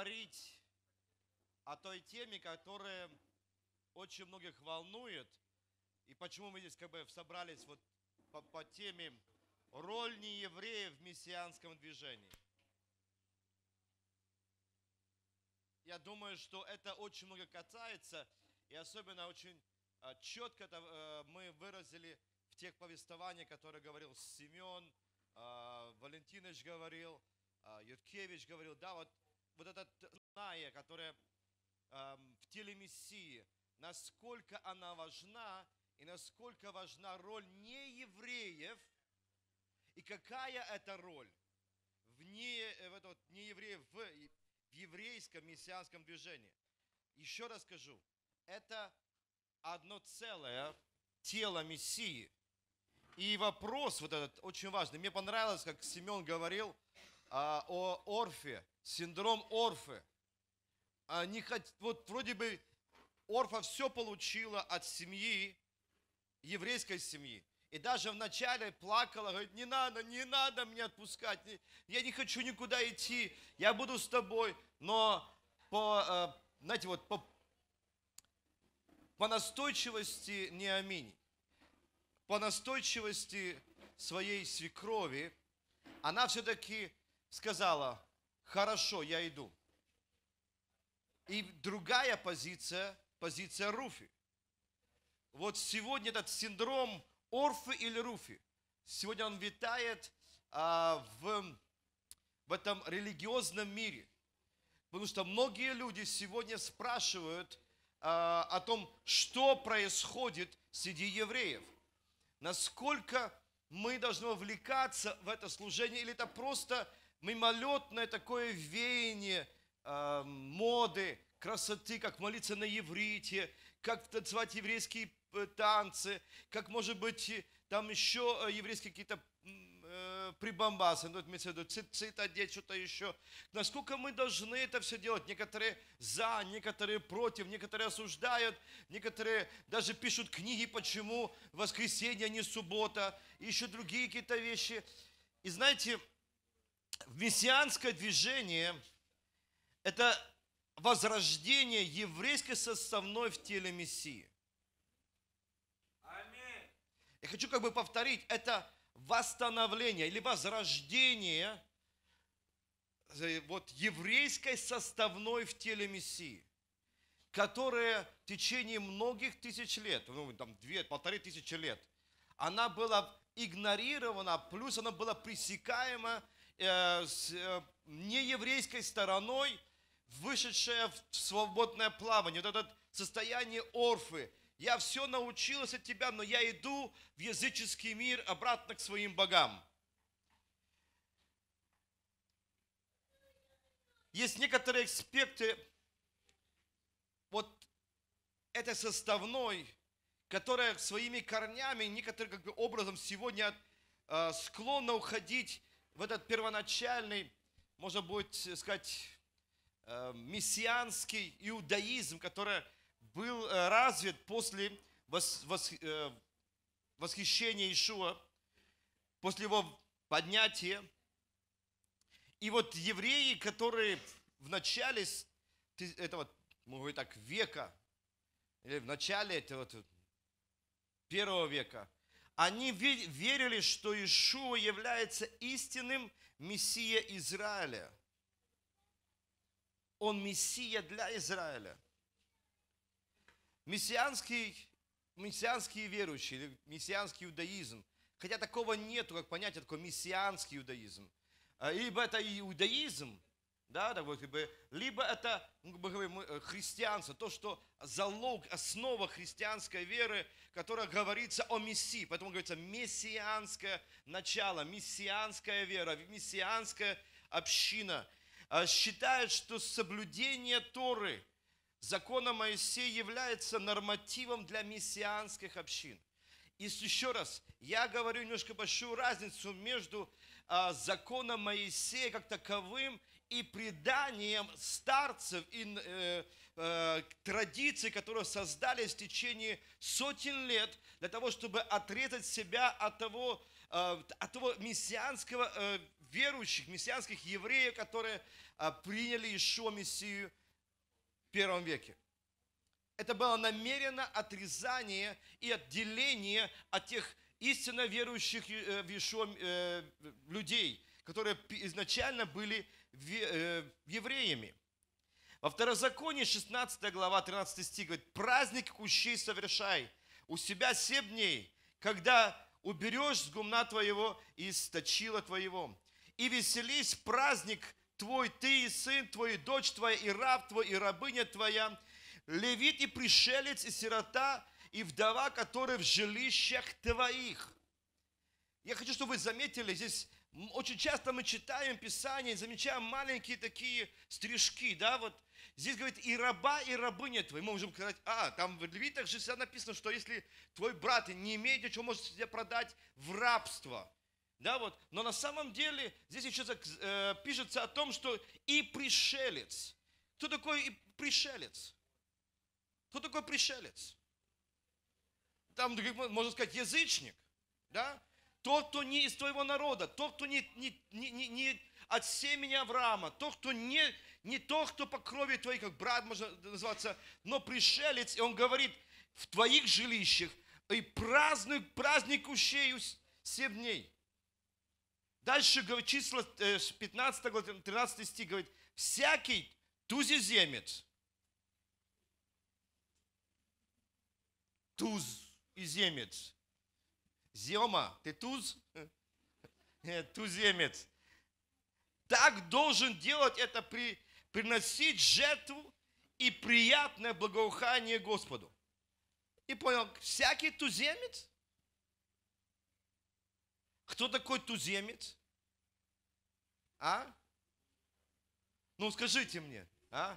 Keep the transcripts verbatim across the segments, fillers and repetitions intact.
говорить о той теме, которая очень многих волнует. И почему мы здесь как бы собрались вот по, по теме «Роль неевреев в мессианском движении». Я думаю, что это очень много касается, и особенно очень а, четко это, а, мы выразили в тех повествованиях, которые говорил Семен, а, Валентинович говорил, а, Юткевич говорил, да, вот, вот эта зная, которая а, в теле Мессии, насколько она важна, и насколько важна роль неевреев, и какая это роль в, не, в это, вот, неевреев в, в еврейском мессианском движении. Еще раз скажу, это одно целое тело Мессии. И вопрос вот этот очень важный. Мне понравилось, как Семен говорил а, о Орфе, синдром Орфы. А, не хот... Вот вроде бы Орфа все получила от семьи, еврейской семьи. И даже вначале плакала, говорит, не надо, не надо меня отпускать, я не хочу никуда идти, я буду с тобой. Но по, знаете, вот по, по настойчивости Неамини, по настойчивости своей свекрови, она все-таки сказала, хорошо, я иду. И другая позиция, позиция Руфи. Вот сегодня этот синдром Орфы или Руфи, сегодня он витает а, в, в этом религиозном мире. Потому что многие люди сегодня спрашивают а, о том, что происходит среди евреев. Насколько мы должны вовлекаться в это служение, или это просто мимолетное такое веяние а, моды, красоты, как молиться на иврите, как танцевать еврейские танцы, как, может быть, там еще еврейские какие-то э, прибамбасы, ну, имеется в виду цицит одеть, что-то еще. Насколько мы должны это все делать? Некоторые за, некоторые против, некоторые осуждают, некоторые даже пишут книги, почему воскресенье, а не суббота, и еще другие какие-то вещи. И знаете, мессианское движение – это возрождение еврейской составной в теле Мессии. Я хочу как бы повторить, это восстановление или возрождение вот, еврейской составной в теле Мессии, которая в течение многих тысяч лет, ну, там, две, полторы тысячи лет, она была игнорирована, плюс она была пресекаема э, с э, нееврейской стороной, вышедшая в свободное плавание, вот это состояние Орфы. Я все научилась от тебя, но я иду в языческий мир обратно к своим богам. Есть некоторые аспекты вот этой составной, которая своими корнями, некоторым как бы образом сегодня э, склонна уходить в этот первоначальный, можно будет сказать, э, мессианский иудаизм, который был развит после восхищения Иешуа, после его поднятия. И вот евреи, которые в начале этого, можно так, века, или в начале этого первого века, они верили, что Иешуа является истинным Мессия Израиля. Он Мессия для Израиля. Мессианский, мессианские верующие, или мессианский иудаизм, хотя такого нету, как понятие, такой мессианский иудаизм. Либо это иудаизм, да, так вот, либо это, мы говорим, христианство, то, что залог, основа христианской веры, которая говорится о Мессии. Поэтому говорится мессианское начало, мессианская вера, мессианская община. Считают, что соблюдение Торы, закона Моисея является нормативом для мессианских общин. И еще раз, я говорю немножко большую разницу между а, законом Моисея как таковым и преданием старцев и э, э, традиций, которые создались в течение сотен лет для того, чтобы отрезать себя от того, э, от того мессианского э, верующих, мессианских евреев, которые а, приняли Иешуа Мессию в первом веке. Это было намеренно отрезание и отделение от тех истинно верующих в Иешуа людей, которые изначально были евреями. Во Второзаконии шестнадцатая глава, тринадцатый стих говорит: праздник кущей совершай у себя семь дней, когда уберешь с гумна твоего и из точила твоего. И веселись праздник твой, ты и сын твой, и дочь твоя, и раб твой, и рабыня твоя, левит и пришелец, и сирота, и вдова, которые в жилищах твоих. Я хочу, чтобы вы заметили, здесь очень часто мы читаем Писание, замечаем маленькие такие стрижки, да, вот здесь говорит: и раба, и рабыня твои. Мы можем сказать: а, там в Левитах же всегда написано, что если твой брат не имеет ничего, может тебя продать в рабство. Да, вот. Но на самом деле здесь еще э, пишется о том, что и пришелец. Кто такой и пришелец? Кто такой пришелец? Там, можно сказать, язычник, да? Тот, кто не из твоего народа, тот, кто не, не, не, не от семени Авраама, тот, кто не, не тот, кто по крови твоей, как брат можно называться, но пришелец, и он говорит: в твоих жилищах и празднуй праздник кущей семь дней. Дальше говорит, числа пятнадцатая глава, тринадцатый стих говорит: всякий тузеземец, тузеземец, Зема, ты туз? Нет, туземец. Так должен делать это, при, приносить жертву и приятное благоухание Господу. И понял, всякий туземец? Кто такой туземец? А? Ну скажите мне, а?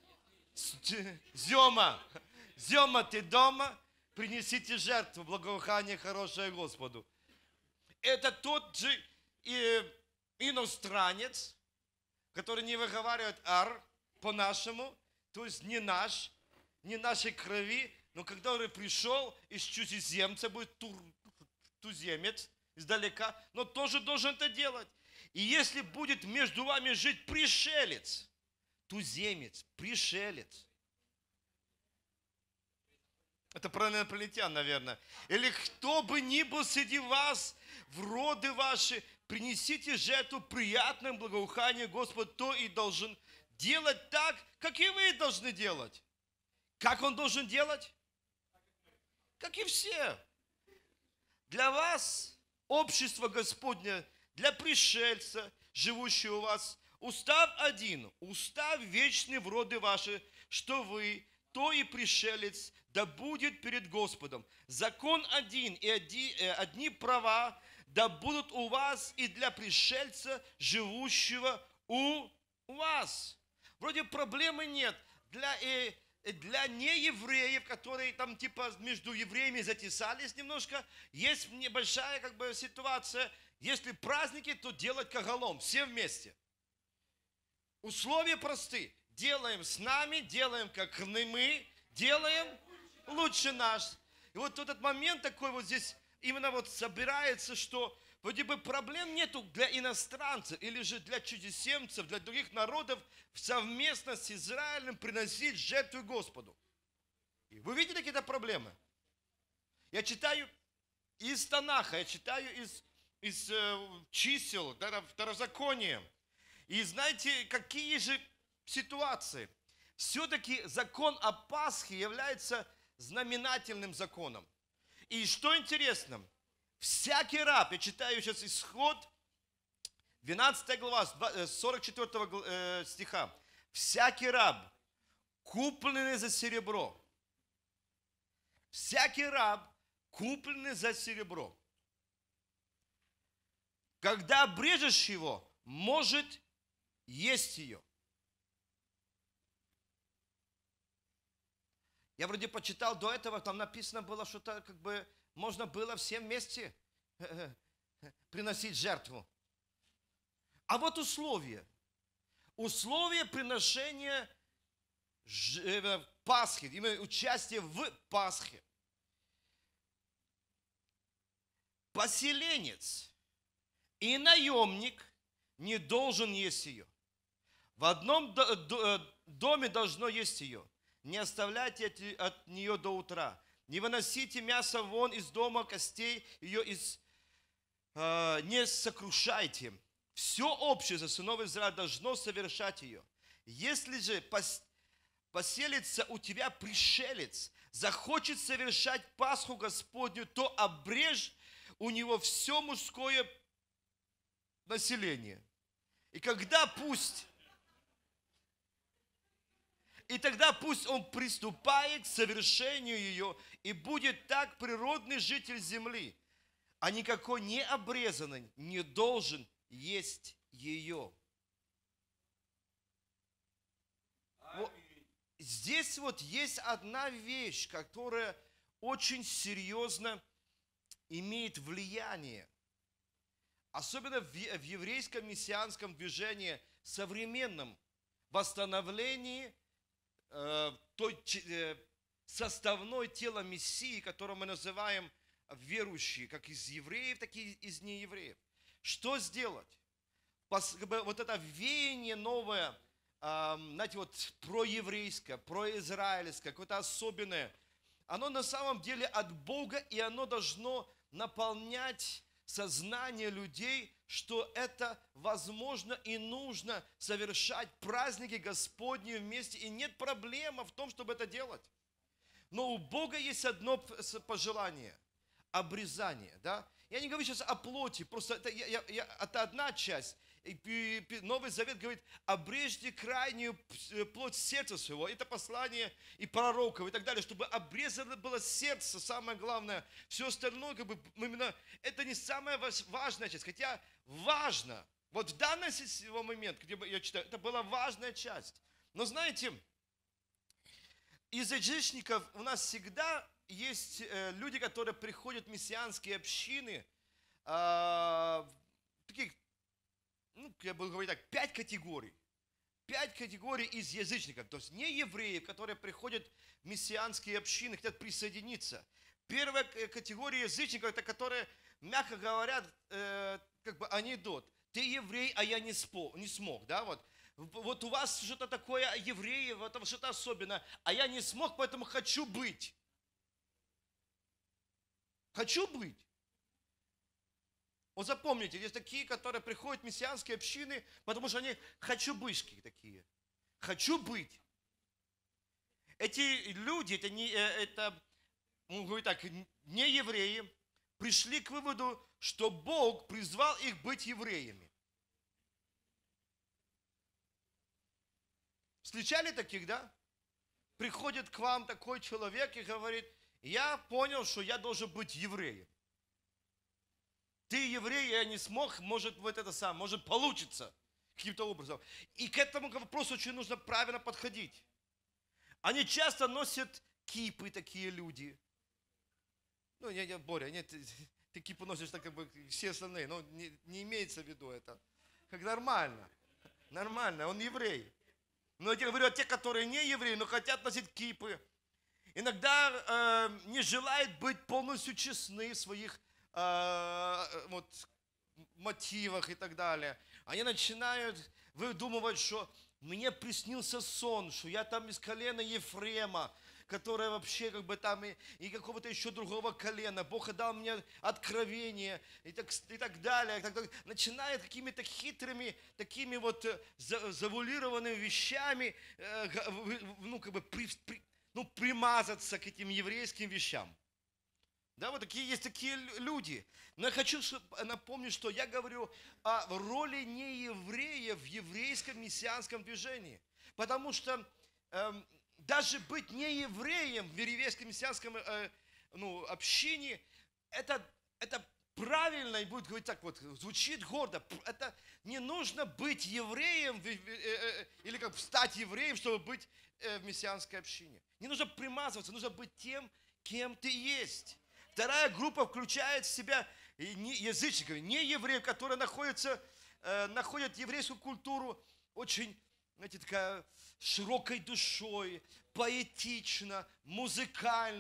Зема, Зема, ты дома? Принесите жертву, благоухание хорошее Господу. Это тот же и иностранец, который не выговаривает ар по-нашему, то есть не наш, не нашей крови, но когда он пришел из чужеземца, будет тур, туземец издалека, но тоже должен это делать. И если будет между вами жить пришелец, туземец, пришелец, это про инопланетян, наверное. Или кто бы ни был среди вас, в роды ваши, принесите жертву приятным благоуханием Господу, то и должен делать так, как и вы должны делать. Как он должен делать? Как и все. Для вас общество Господне, для пришельца, живущего у вас, устав один, устав вечный в роды ваши, что вы, то и пришелец, да будет перед Господом. Закон один и одни, одни права, да будут у вас и для пришельца, живущего у вас. Вроде проблемы нет. Для, э, для неевреев, которые там типа между евреями затесались немножко, есть небольшая как бы ситуация. Если праздники, то делать кагалом, все вместе. Условия просты. Делаем с нами, делаем как мы, делаем лучше наш. И вот этот момент такой вот здесь именно вот собирается, что вроде бы проблем нету для иностранцев или же для чужеземцев, для других народов совместно с Израилем приносить жертву Господу. И вы видите какие-то проблемы? Я читаю из Танаха, я читаю из, из э, чисел, да, Второзакония. И знаете, какие же ситуации? Все-таки закон о Пасхе является знаменательным законом. И что интересно, всякий раб, я читаю сейчас Исход, двенадцатая глава, сорок четвёртого стиха, всякий раб, купленный за серебро, всякий раб, купленный за серебро, когда обрежешь его, может есть ее. Я вроде почитал до этого, там написано было, что-то как бы можно было всем вместе приносить жертву. А вот условия. Условия приношения Пасхи, именно участие в Пасхе. Поселенец и наемник не должен есть ее. В одном доме должно есть ее. Не оставляйте от нее до утра. Не выносите мясо вон из дома, костей ее из... Э, не сокрушайте. Все общество сынов Израиля должно совершать ее. Если же пос, поселится у тебя пришелец, захочет совершать Пасху Господню, то обрежь у него все мужское население. И когда пусть... И тогда пусть он приступает к совершению ее, и будет так природный житель земли, а никакой необрезанный не должен есть ее. Вот, здесь вот есть одна вещь, которая очень серьезно имеет влияние. Особенно в, в еврейском мессианском движении, современном восстановлении э, той э, составной тела Мессии, которое мы называем верующие, как из евреев, так и из неевреев. Что сделать? Вот это веяние новое, знаете, вот проеврейское, произраильское, какое-то особенное, оно на самом деле от Бога, и оно должно наполнять сознание людей, что это возможно и нужно совершать праздники Господни вместе, и нет проблемы в том, чтобы это делать. Но у Бога есть одно пожелание – обрезание, да? Я не говорю сейчас о плоти, просто это, я, я, я, это одна часть. И Новый Завет говорит, обрежьте крайнюю плоть сердца своего. Это послание и пророков и так далее, чтобы обрезано было сердце, самое главное. Все остальное, как бы, именно, это не самая важная часть, хотя важно. Вот в данный момент, где я читаю, это была важная часть. Но знаете, из язычников у нас всегда есть люди, которые приходят в мессианские общины, э, таких, ну, я буду говорить так, пять категорий. Пять категорий из язычников, то есть не евреев, которые приходят в мессианские общины, хотят присоединиться. Первая категория язычников, это которые, мягко говоря, э, как бы анекдот. Ты еврей, а я не, спо, не смог, да, вот. Вот у вас что-то такое, евреи, вот что-то особенное, а я не смог, поэтому хочу быть. Хочу быть. Вот запомните, есть такие, которые приходят в мессианские общины, потому что они хочу-бышки такие. Хочу быть. Эти люди, это не, это, ну, говорю так, не евреи, пришли к выводу, что Бог призвал их быть евреями. Встречали таких, да? Приходит к вам такой человек и говорит, я понял, что я должен быть евреем. Ты еврей, я не смог, может вот это самое, может получится каким-то образом. И к этому вопросу очень нужно правильно подходить. Они часто носят кипы, такие люди. Ну, не, не, Боря, нет, ты, ты кипу носишь так, как бы все остальные, но не, не имеется в виду это. Как нормально, нормально, он еврей. Но я говорю о тех, которые не евреи, но хотят носить кипы. Иногда э, не желают быть полностью честны в своих э, вот, мотивах и так далее. Они начинают выдумывать, что мне приснился сон, что я там из колена Ефрема, которое вообще как бы там и, и какого-то еще другого колена. Бог дал мне откровение и так, и так далее. И так далее. Начинает какими-то хитрыми, такими вот завуалированными вещами, э, ну как бы при, при, ну, примазаться к этим еврейским вещам. Да, вот такие есть такие люди. Но я хочу напомнить, что я говорю о роли неевреев в еврейском мессианском движении. Потому что э, даже быть неевреем в еврейском мессианском э, ну, общине, это, это правильно, и будет говорить так вот, звучит гордо. Это не нужно быть евреем э, э, или как стать евреем, чтобы быть э, в мессианской общине. Не нужно примазываться, нужно быть тем, кем ты есть. Вторая группа включает в себя язычников, не евреев, которые находятся, э, находят еврейскую культуру очень, знаете, такая широкой душой, поэтично, музыкально,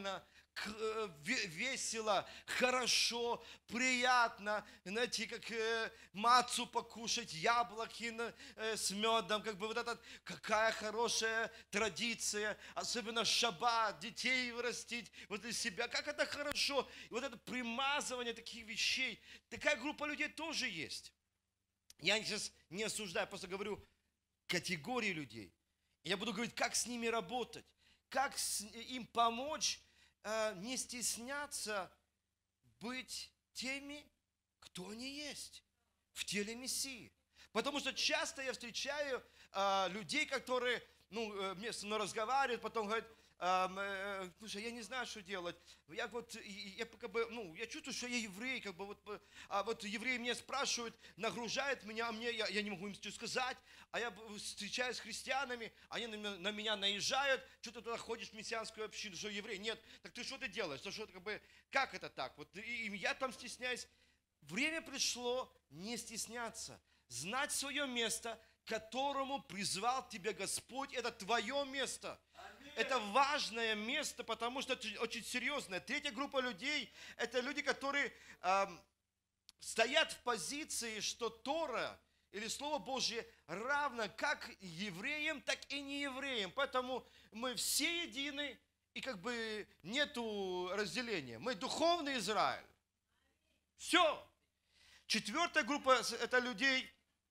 весело, хорошо, приятно, знаете, как мацу покушать, яблоки с медом, как бы вот это, какая хорошая традиция, особенно шаббат, детей вырастить возле себя, как это хорошо, и вот это примазывание таких вещей, такая группа людей тоже есть. Я сейчас не осуждаю, просто говорю категории людей. Я буду говорить, как с ними работать, как им помочь э, не стесняться быть теми, кто они есть в теле Мессии. Потому что часто я встречаю э, людей, которые ну, э, со мной разговаривают, потом говорят, э, э, слушай, я не знаю, что делать. Я вот, я как бы, ну, я чувствую, что я еврей, как бы вот, а вот евреи меня спрашивают, нагружают меня, а мне, я, я не могу им ничего сказать, а я встречаюсь с христианами, они на меня, на меня наезжают, что ты туда ходишь в мессианскую общину, что еврей? Нет, так ты что ты делаешь? Что, что, как, бы, как это так? Вот, и, и я там стесняюсь. Время пришло не стесняться, знать свое место, к которому призвал тебя Господь, это твое место. Это важное место, потому что это очень серьезное. Третья группа людей, это люди, которые э, стоят в позиции, что Тора или Слово Божье равно как евреям, так и неевреям. Поэтому мы все едины, и как бы нету разделения. Мы духовный Израиль. Все. Четвертая группа, это людей,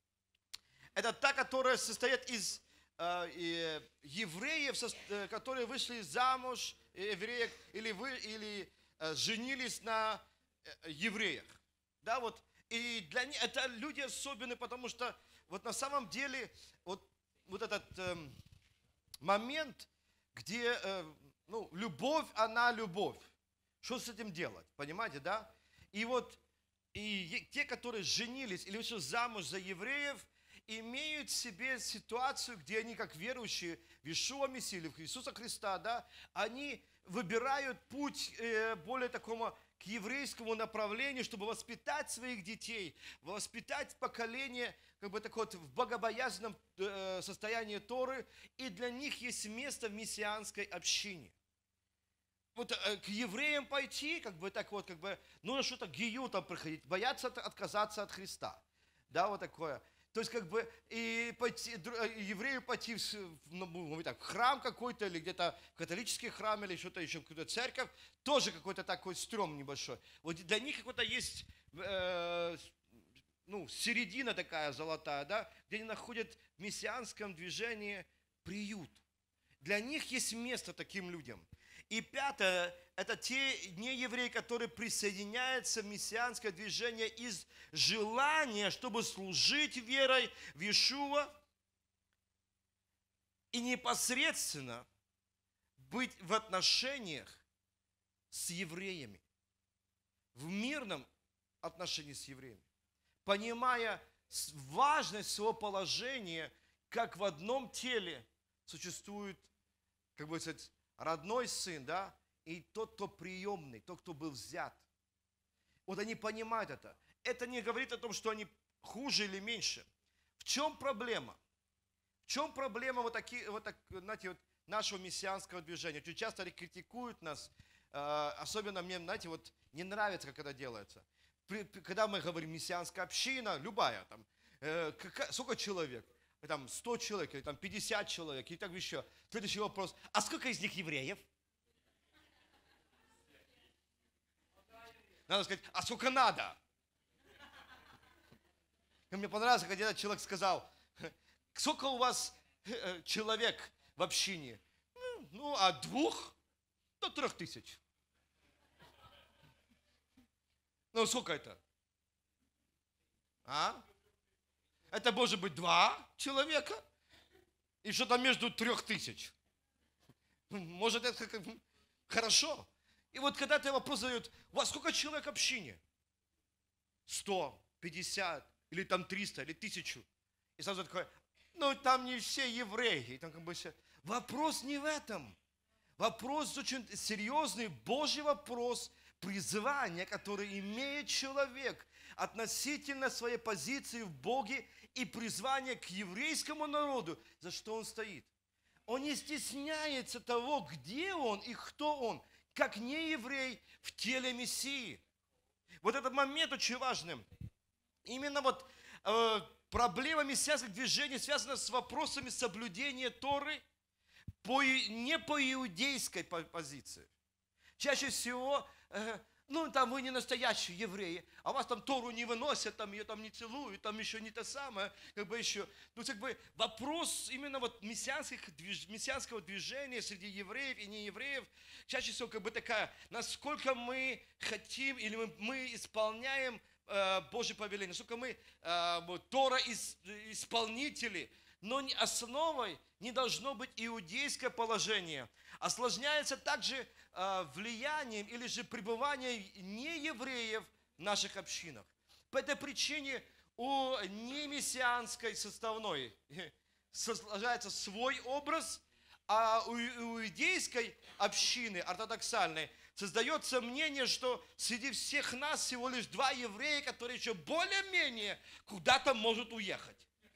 это та, которая состоит из э, евреев, которые вышли замуж, евреек, или, вы, или э, женились на евреях. Да, вот. И для них это люди особенные, потому что вот на самом деле вот, вот этот э, момент, где э, ну, любовь, она любовь. Что с этим делать? Понимаете, да? И вот и те, которые женились или вышли замуж за евреев, имеют в себе ситуацию, где они, как верующие в Иешуа Мессию или в Иисуса Христа, да, они выбирают путь э, более такому к еврейскому направлению, чтобы воспитать своих детей, воспитать поколение как бы такое вот в богобоязненном э, состоянии Торы, и для них есть место в мессианской общине. Вот э, к евреям пойти, как бы так вот, как бы, нужно что-то гию там проходить, бояться от, отказаться от Христа. Да, вот такое. То есть, как бы, и пойти, еврею пойти в, ну, так, в храм какой-то, или где-то в католический храм, или что-то еще, какую-то церковь, тоже какой-то такой стрём небольшой. Вот для них какой-то есть, э, ну, середина такая золотая, да, где они находят в мессианском движении приют. Для них есть место таким людям. И пятое, это те неевреи, которые присоединяются в мессианское движение из желания, чтобы служить верой в Иешуа и непосредственно быть в отношениях с евреями, в мирном отношении с евреями, понимая важность своего положения, как в одном теле существует, как бы сказать, родной сын, да, и тот, кто приемный, тот, кто был взят. Вот они понимают это. Это не говорит о том, что они хуже или меньше. В чем проблема? В чем проблема вот, такие, вот, так, знаете, вот нашего мессианского движения? Очень часто они критикуют нас, особенно мне, знаете, вот не нравится, как это делается. Когда мы говорим мессианская община, любая, там, сколько человек? Там сто человек, или там пятьдесят человек, и так еще. Следующий вопрос, а сколько из них евреев? Надо сказать, а сколько надо? И мне понравилось, когда один человек сказал, сколько у вас человек в общине? Ну, от двух до трех тысяч. Ну, сколько это? А? Это может быть два человека и что-то между трех тысяч. Может, это как хорошо. И вот когда ты вопрос задают, у вас сколько человек в общине? Сто, пятьдесят, или там триста, или тысячу. И сразу такой, ну там не все евреи. И там как бы все. Вопрос не в этом. Вопрос очень серьезный, Божий вопрос, призвание, которое имеет человек относительно своей позиции в Боге и призвание к еврейскому народу, за что он стоит. Он не стесняется того, где он и кто он, как нееврей в теле Мессии. Вот этот момент очень важный. Именно вот э, проблема мессианских движений связана с вопросами соблюдения Торы по, не по иудейской позиции. Чаще всего, э, ну там вы не настоящие евреи, а вас там Тору не выносят, там ее там не целуют, там еще не то самое, как бы еще. Ну, как бы вопрос именно вот мессианских, движ, мессианского движения среди евреев и неевреев, чаще всего как бы такая, насколько мы хотим или мы, мы исполняем э, Божье повеление, насколько мы э, Тора из, исполнители, но основой не должно быть иудейское положение. Осложняется также э, влиянием или же пребыванием неевреев в наших общинах. По этой причине у немессианской составной сложается свой образ, а у иудейской общины, ортодоксальной, создается мнение, что среди всех нас всего лишь два еврея, которые еще более-менее куда-то могут уехать.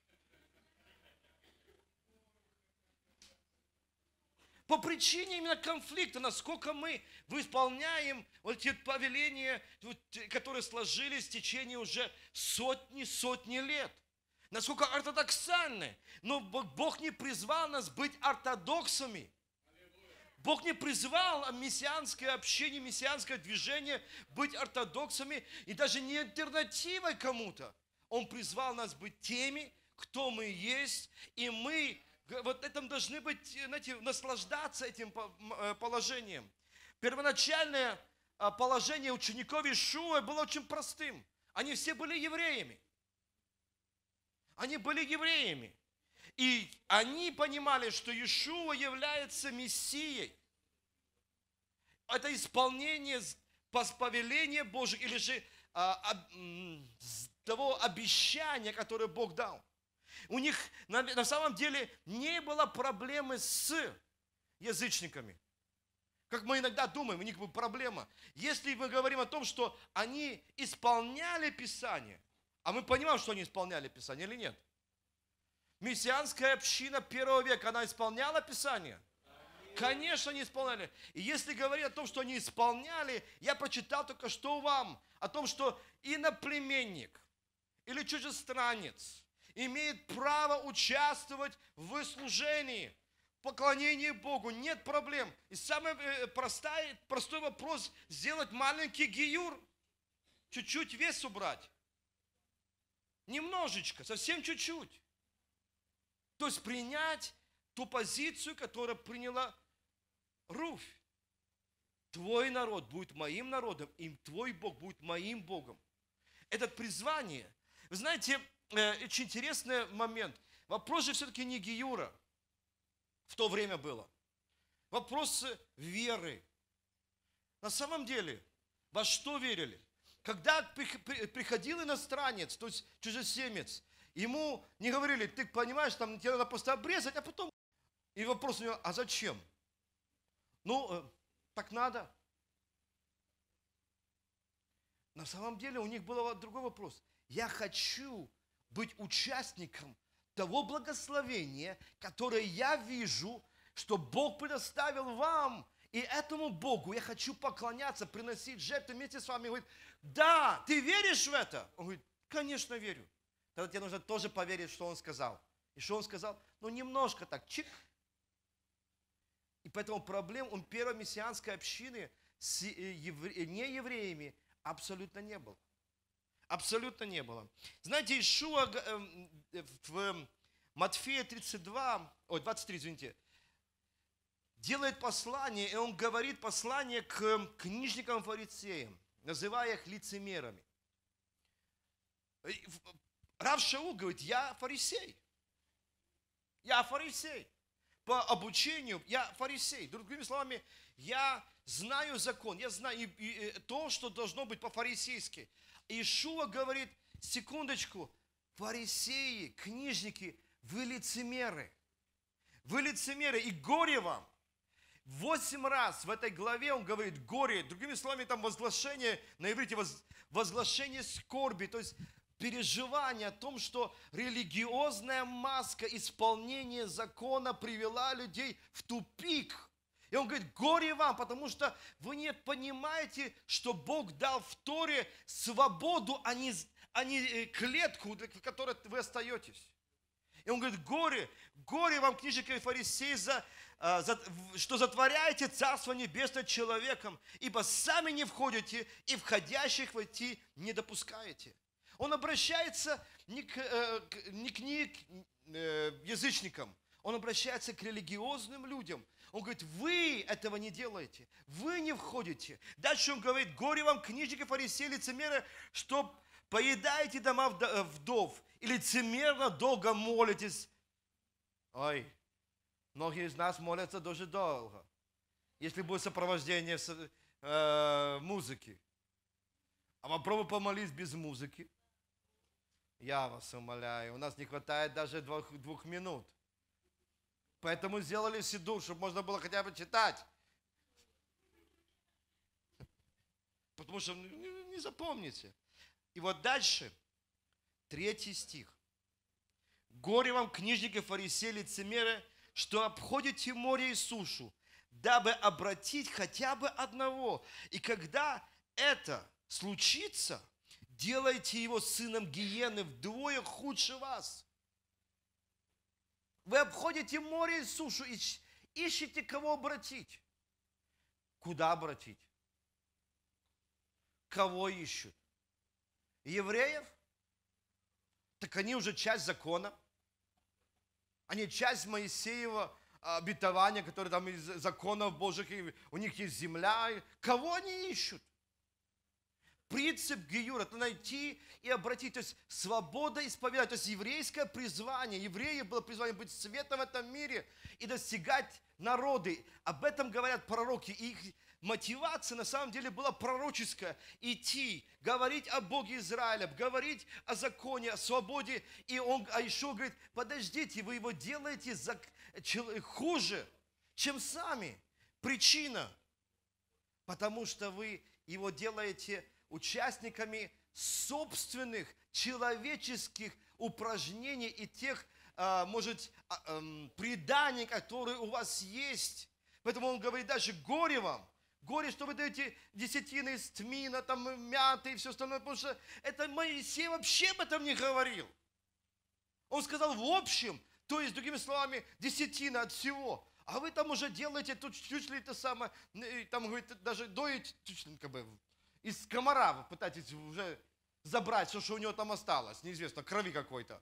По причине именно конфликта, насколько мы исполняем вот эти повеления, которые сложились в течение уже сотни-сотни лет. Насколько ортодоксальны. Но Бог не призвал нас быть ортодоксами. Бог не призвал мессианское общение, мессианское движение быть ортодоксами и даже не альтернативой кому-то. Он призвал нас быть теми, кто мы есть, и мы вот этим должны быть, знаете, наслаждаться этим положением. Первоначальное положение учеников Иешуа было очень простым. Они все были евреями. Они были евреями. И они понимали, что Иешуа является Мессией. Это исполнение повеления Божьих или же того обещания, которое Бог дал. У них на, на самом деле не было проблемы с язычниками. Как мы иногда думаем, у них была проблема. Если мы говорим о том, что они исполняли Писание, а мы понимаем, что они исполняли Писание или нет? Мессианская община первого века, она исполняла Писание? Конечно, они исполняли. И если говорить о том, что они исполняли, я прочитал только что вам, о том, что иноплеменник или чужестранец имеет право участвовать в служении, в поклонении Богу. Нет проблем. И самый простой, простой вопрос – сделать маленький гиюр, чуть-чуть вес убрать. Немножечко, совсем чуть-чуть. То есть принять ту позицию, которую приняла Руфь. Твой народ будет моим народом, и твой Бог будет моим Богом. Это призвание. Вы знаете, очень интересный момент. Вопрос же все-таки не гиюра в то время было. Вопрос веры. На самом деле, во что верили? Когда приходил иностранец, то есть чужеземец, ему не говорили, ты понимаешь, там тебе надо просто обрезать, а потом... И вопрос у него, а зачем? Ну, так надо. На самом деле у них был другой вопрос. Я хочу быть участником того благословения, которое я вижу, что Бог предоставил вам. И этому Богу я хочу поклоняться, приносить жертвы вместе с вами. Он говорит, да, ты веришь в это? Он говорит, конечно, верю. Тогда тебе нужно тоже поверить, что он сказал. И что он сказал? Ну, немножко так, чик. И поэтому проблем у первой мессианской общины с евре... неевреями абсолютно не было. Абсолютно не было. Знаете, Иешуа в Матфея тридцать два, ой, двадцать три, извините, делает послание, и он говорит послание к книжникам и фарисеям, называя их лицемерами. Рав Шаул говорит, я фарисей. Я фарисей. По обучению я фарисей. Другими словами, я знаю закон, я знаю и, и, и то, что должно быть по-фарисейски. Иешуа говорит, секундочку, фарисеи, книжники, вы лицемеры. Вы лицемеры, и горе вам. Восемь раз в этой главе он говорит горе. Другими словами, там возглашение, на иврите возглашение скорби, то есть переживание о том, что религиозная маска исполнения закона привела людей в тупик. И он говорит, горе вам, потому что вы не понимаете, что Бог дал в Торе свободу, а не, а не клетку, в которой вы остаетесь. И он говорит, горе, горе вам, книжники и фарисеи, за, за, что затворяете Царство Небесное человеком, ибо сами не входите и входящих войти не допускаете. Он обращается не к, не к, не к язычникам, он обращается к религиозным людям. Он говорит, вы этого не делаете, вы не входите. Дальше он говорит, горе вам, книжники, фарисеи, лицемеры, что поедаете дома вдов и лицемерно долго молитесь. Ой, многие из нас молятся даже долго, если будет сопровождение э, музыки. А попробуй помолись без музыки. Я вас умоляю, у нас не хватает даже двух, двух минут. Поэтому сделали сидур, чтобы можно было хотя бы читать. Потому что не запомните. И вот дальше, третий стих. Горе вам, книжники, фарисеи, лицемеры, что обходите море и сушу, дабы обратить хотя бы одного. И когда это случится, делайте его сыном гиены вдвое худше вас. Вы обходите море и сушу, ищете кого обратить. Куда обратить? Кого ищут? Евреев? Так они уже часть закона. Они часть Моисеева обетования, которое там из законов Божьих, у них есть земля. Кого они ищут? Принцип гиюр – это найти и обратить, то есть свобода исповедать, то есть еврейское призвание. Евреям было призвание быть светом в этом мире и достигать народы. Об этом говорят пророки. И их мотивация на самом деле была пророческая. Идти, говорить о Боге Израиля, говорить о законе, о свободе. И он, а еще говорит, подождите, вы его делаете хуже, чем сами. Причина, потому что вы его делаете участниками собственных человеческих упражнений и тех, может, преданий, которые у вас есть. Поэтому он говорит дальше, горе вам, горе, что вы даете десятины из тмина, там, мяты и все остальное, потому что это Моисей вообще об этом не говорил. Он сказал в общем, то есть, другими словами, десятина от всего. А вы там уже делаете, тут чуть ли это самое, там, говорит, даже доить, чуть ли, как бы, из комара вы пытаетесь уже забрать все, что у него там осталось, неизвестно, крови какой-то.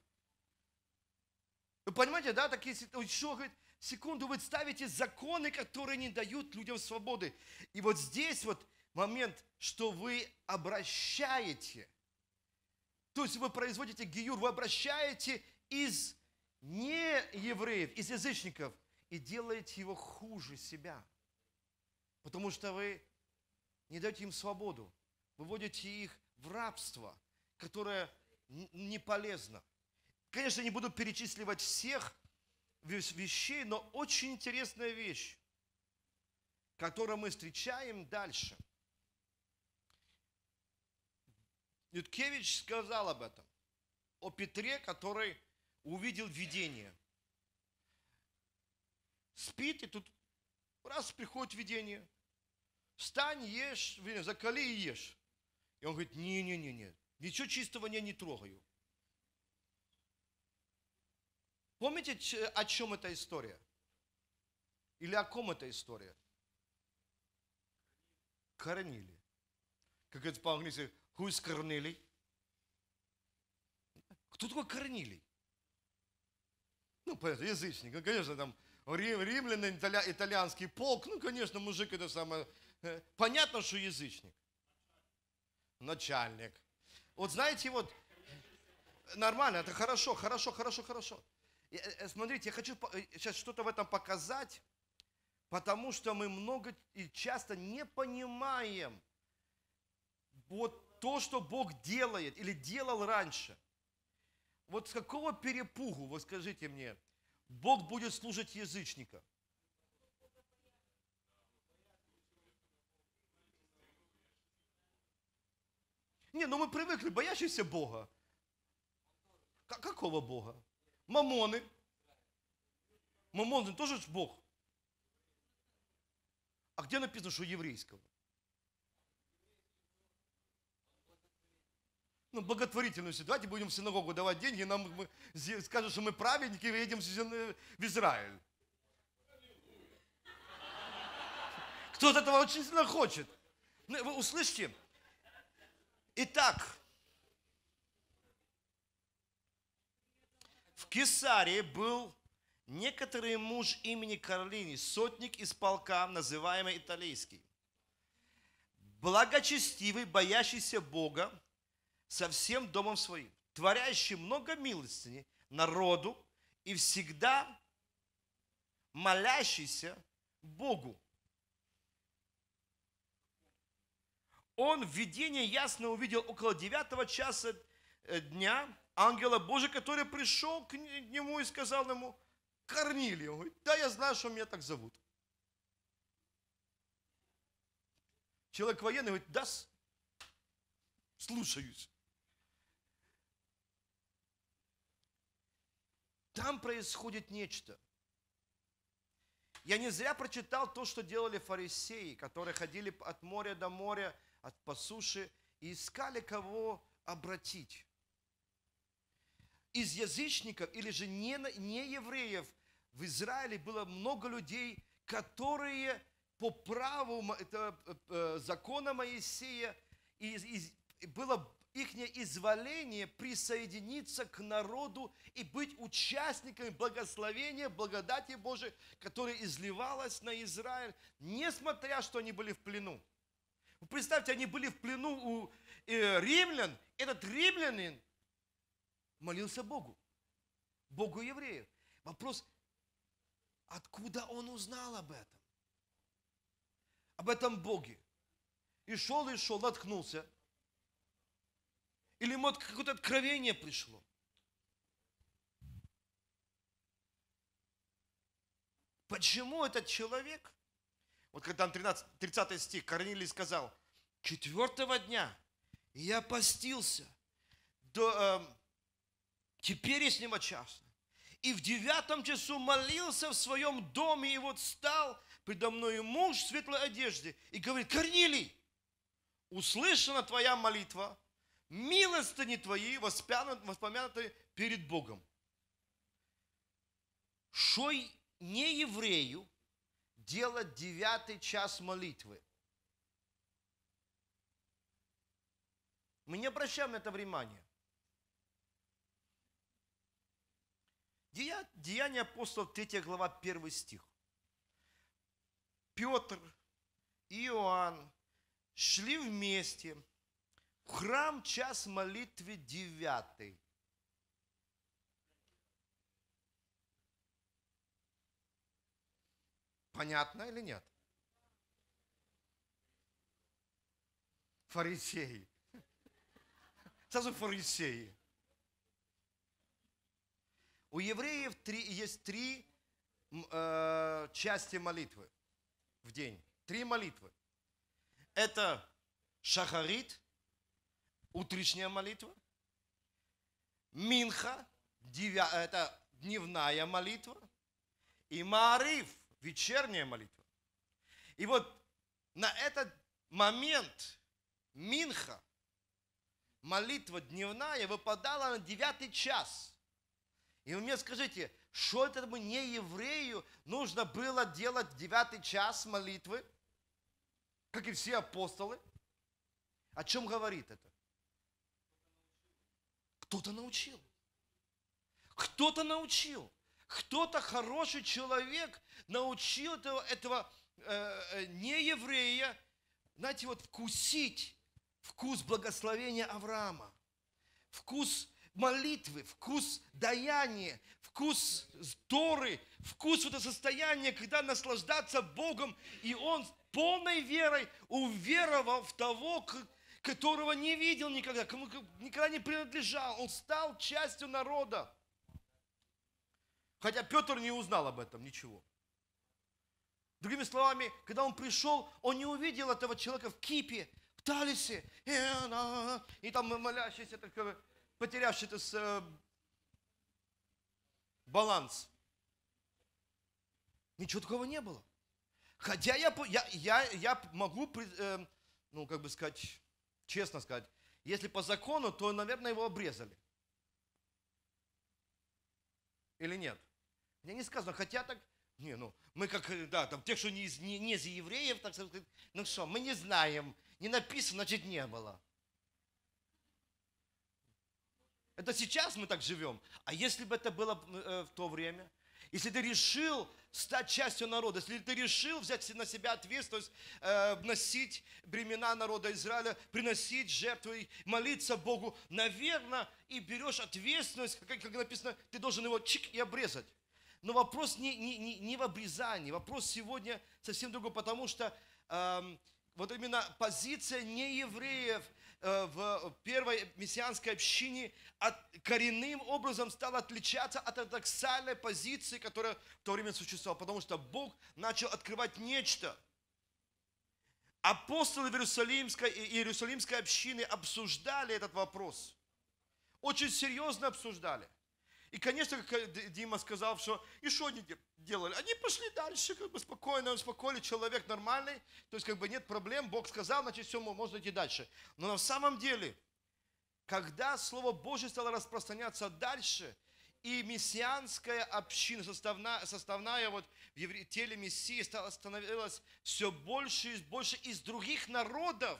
Вы понимаете, да, такие, еще, говорит, секунду, вы ставите законы, которые не дают людям свободы. И вот здесь вот момент, что вы обращаете, то есть вы производите гиюр, вы обращаете из неевреев, из язычников, и делаете его хуже себя. Потому что вы не даете им свободу, выводите их в рабство, которое не полезно. Конечно, не буду перечисливать всех вещей, но очень интересная вещь, которую мы встречаем дальше. Юткевич сказал об этом, о Петре, который увидел видение. Спит, и тут раз приходит видение. Встань, ешь, закали и ешь. И он говорит, не-не-не, ничего чистого я не трогаю. Помните, о чем эта история? Или о ком эта история? Корнилий. Как это по-английски, who is Корнилий? Кто такой Корнилий? Ну, понятно, язычник. Ну, конечно, там римляне, итальянский полк. Ну, конечно, мужик это самое... Понятно, что язычник. Начальник. Вот знаете, вот, нормально, это хорошо, хорошо, хорошо, хорошо. Смотрите, я хочу сейчас что-то в этом показать, потому что мы много и часто не понимаем вот то, что Бог делает или делал раньше. Вот с какого перепугу, вы скажите мне, Бог будет служить язычникам? Не, ну мы привыкли, боящиеся Бога. Какого Бога? Мамоны. Мамоны тоже ж Бог. А где написано, что еврейского? Ну, благотворительностью. Давайте будем в синагогу давать деньги, нам мы, скажут, что мы праведники, и едем в Израиль. Кто-то этого очень сильно хочет. Ну, вы услышьте. Итак, в Кесарии был некоторый муж имени Карлини, сотник из полка, называемый Италийский, благочестивый, боящийся Бога, со всем домом своим, творящий много милостыни народу и всегда молящийся Богу. Он в видении ясно увидел около девятого часа дня ангела Божия, который пришел к нему и сказал ему: Корнилий. Он говорит: да, я знаю, что меня так зовут. Человек военный говорит: да, слушаюсь. Там происходит нечто. Я не зря прочитал то, что делали фарисеи, которые ходили от моря до моря, от по суше, и искали кого обратить. Из язычников или же не, не евреев в Израиле было много людей, которые по праву это, закона Моисея, и, и было их изволение присоединиться к народу и быть участниками благословения, благодати Божией, которая изливалась на Израиль, несмотря, что они были в плену. Вы представьте, они были в плену у римлян. Этот римлянин молился Богу, Богу евреев. Вопрос: откуда он узнал об этом? Об этом Боге. И шел, и шел, наткнулся. Или, может, какое-то откровение пришло. Почему этот человек, вот когда там тридцатый стих, Корнилий сказал: четвертого дня я постился до э, теперешнего часа, и в девятом часу молился в своем доме, и вот встал предо мною муж в светлой одежде и говорит: Корнилий, услышана твоя молитва, милостыни твои воспомянуты перед Богом. Что не еврею делать девятый час молитвы? Мы не обращаем на это внимания. Деяния апостолов, третья глава, первый стих. Петр и Иоанн шли вместе в храм, час молитвы девятый. Понятно или нет? Фарисеи. Сразу фарисеи. У евреев три, есть три э, части молитвы в день. Три молитвы. Это шахарит, утренняя молитва. Минха, девя, это дневная молитва. И Маариф, вечерняя молитва. И вот на этот момент Минха, молитва дневная, выпадала на девятый час. И вы мне скажите, что этому не еврею нужно было делать в девятый час молитвы, как и все апостолы? О чем говорит это? Кто-то научил. Кто-то научил. Кто-то хороший человек научил этого, этого э, нееврея, знаете, вот вкусить вкус благословения Авраама, вкус молитвы, вкус даяния, вкус Торы, вкус вот это состояние, когда наслаждаться Богом, и он полной верой уверовал в того, которого не видел никогда, кому никогда не принадлежал. Он стал частью народа. Хотя Петр не узнал об этом ничего. Другими словами, когда он пришел, он не увидел этого человека в кипе, в талисе, и, и там молящийся, такой, потерявший это, баланс. Ничего такого не было. Хотя я, я, я, я могу, э, ну, как бы сказать, честно сказать, если по закону, то, наверное, его обрезали. Или нет? Мне не сказано, хотя так, не, ну, мы как, да, там, тех, что не из, не, не из евреев, так сказать, ну что, мы не знаем, не написано, значит, не было. Это сейчас мы так живем. А если бы это было э, в то время? Если ты решил стать частью народа, если ты решил взять на себя ответственность, э, носить бремена народа Израиля, приносить жертвы, молиться Богу, наверное, и берешь ответственность, как, как написано, ты должен его чик и обрезать. Но вопрос не, не, не, не в обрезании, вопрос сегодня совсем другой, потому что э, вот именно позиция неевреев э, в первой мессианской общине от, коренным образом стала отличаться от ортодоксальной позиции, которая в то время существовала, потому что Бог начал открывать нечто. Апостолы Иерусалимской и Иерусалимской общины обсуждали этот вопрос, очень серьезно обсуждали. И, конечно, как Дима сказал, что и что они делали? Они пошли дальше, как бы спокойно, успокоили, человек нормальный, то есть как бы нет проблем, Бог сказал, значит все, можно идти дальше. Но на самом деле, когда Слово Божье стало распространяться дальше, и мессианская община, составная, составная вот в теле Мессии, стала, становилась все больше и больше из других народов,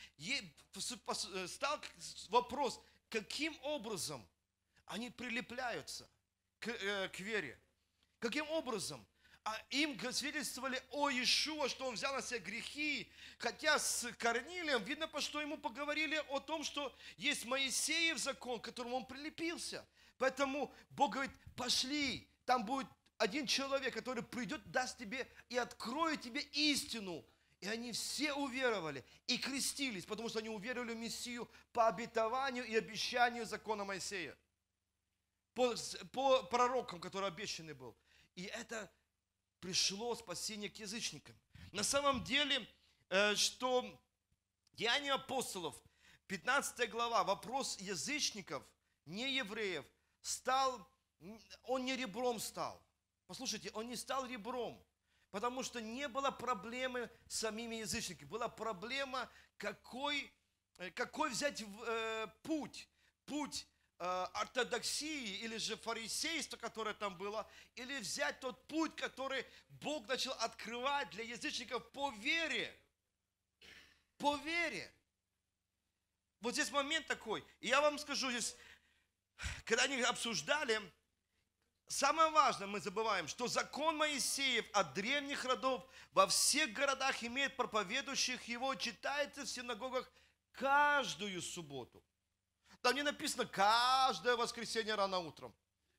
стал вопрос, каким образом они прилепляются к, э, к вере. Каким образом? А им свидетельствовали о Иешуа, что он взял на себя грехи. Хотя с Корнилием, видно, по что ему поговорили о том, что есть Моисеев закон, к которому он прилепился. Поэтому Бог говорит, пошли, там будет один человек, который придет, даст тебе и откроет тебе истину. И они все уверовали и крестились, потому что они уверовали в Мессию по обетованию и обещанию закона Моисея. По, по пророкам, который обещанный был. И это пришло спасение к язычникам. На самом деле, что Деяния апостолов, пятнадцатая глава, вопрос язычников, не евреев, стал, он не ребром стал. Послушайте, он не стал ребром, потому что не было проблемы с самими язычниками. Была проблема, какой, какой взять э, путь. Путь ортодоксии или же фарисейства, которое там было, или взять тот путь, который Бог начал открывать для язычников по вере. По вере. Вот здесь момент такой. И я вам скажу здесь, когда они обсуждали, самое важное мы забываем, что закон Моисеев от древних родов во всех городах имеет проповедующих его, читается в синагогах каждую субботу. Там не написано каждое воскресенье рано утром.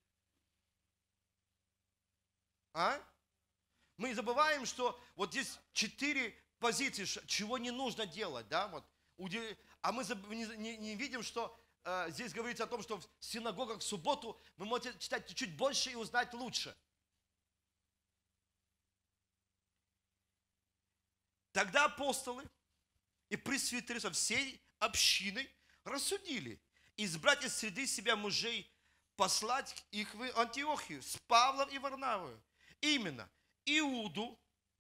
А? Мы не забываем, что вот здесь четыре позиции, чего не нужно делать. Да? Вот. А мы не, не видим, что э, здесь говорится о том, что в синагогах в субботу вы можете читать чуть-чуть больше и узнать лучше. Тогда апостолы и пресвитеры со всей общиной рассудили избрать из среды себя мужей, послать их в Антиохию с Павлом и Варнавою. Именно Иуду,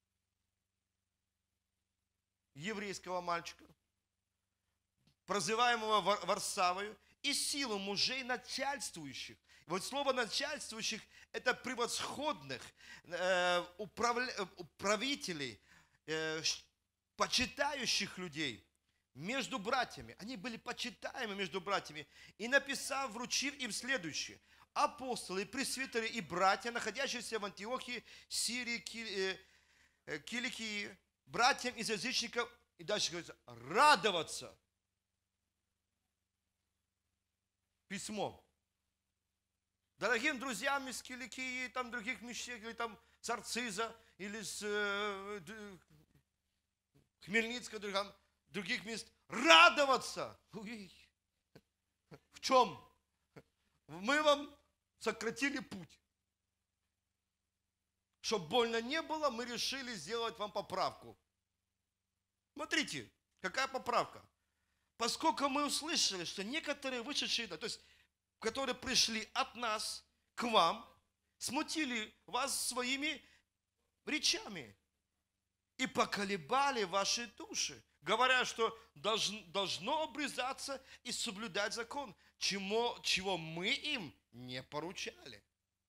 еврейского мальчика, прозываемого Варсавою, и силу мужей начальствующих. Вот слово начальствующих – это превосходных э, управля... правителей, э, почитающих людей. Между братьями. Они были почитаемы между братьями. И написав, вручив им следующее. Апостолы, пресвитеры и братья, находящиеся в Антиохии, Сирии, Киликии, братьям из язычников, и дальше говорится, радоваться. Письмо. Дорогим друзьям из Киликии, там других местах, или там с Арциза, или с э, Хмельницка, другим, других мест, радоваться. В чем? Мы вам сократили путь. Чтобы больно не было, мы решили сделать вам поправку. Смотрите, какая поправка. Поскольку мы услышали, что некоторые вышедшие, то есть, которые пришли от нас к вам, смутили вас своими речами. и поколебали ваши души, говоря, что должно, должно обрезаться и соблюдать закон, чему, чего мы им не поручали.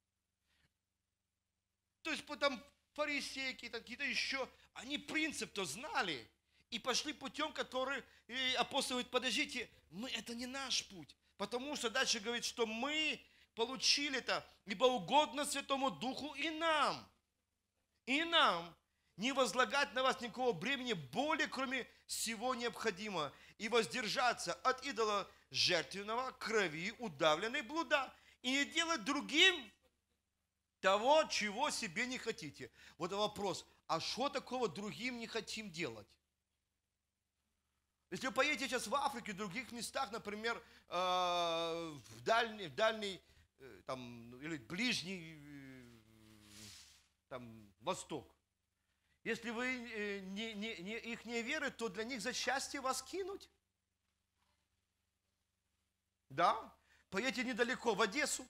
То есть потом фарисеи, какие-то еще, они принцип-то знали и пошли путем, который и апостол говорит, подождите, мы, это не наш путь. Потому что дальше говорит, что мы получили это, ибо угодно Святому Духу и нам. И нам не возлагать на вас никакого бремени более, кроме всего необходимого, и воздержаться от идола жертвенного, крови, удавленной блуда, и не делать другим того, чего себе не хотите. Вот вопрос, а что такого другим не хотим делать? Если вы поедете сейчас в Африке, в других местах, например, в дальний, в дальний там, или ближний там, Восток, если вы не, не, не, их не веры, то для них за счастье вас кинуть. Да? Поедете недалеко, в Одессу.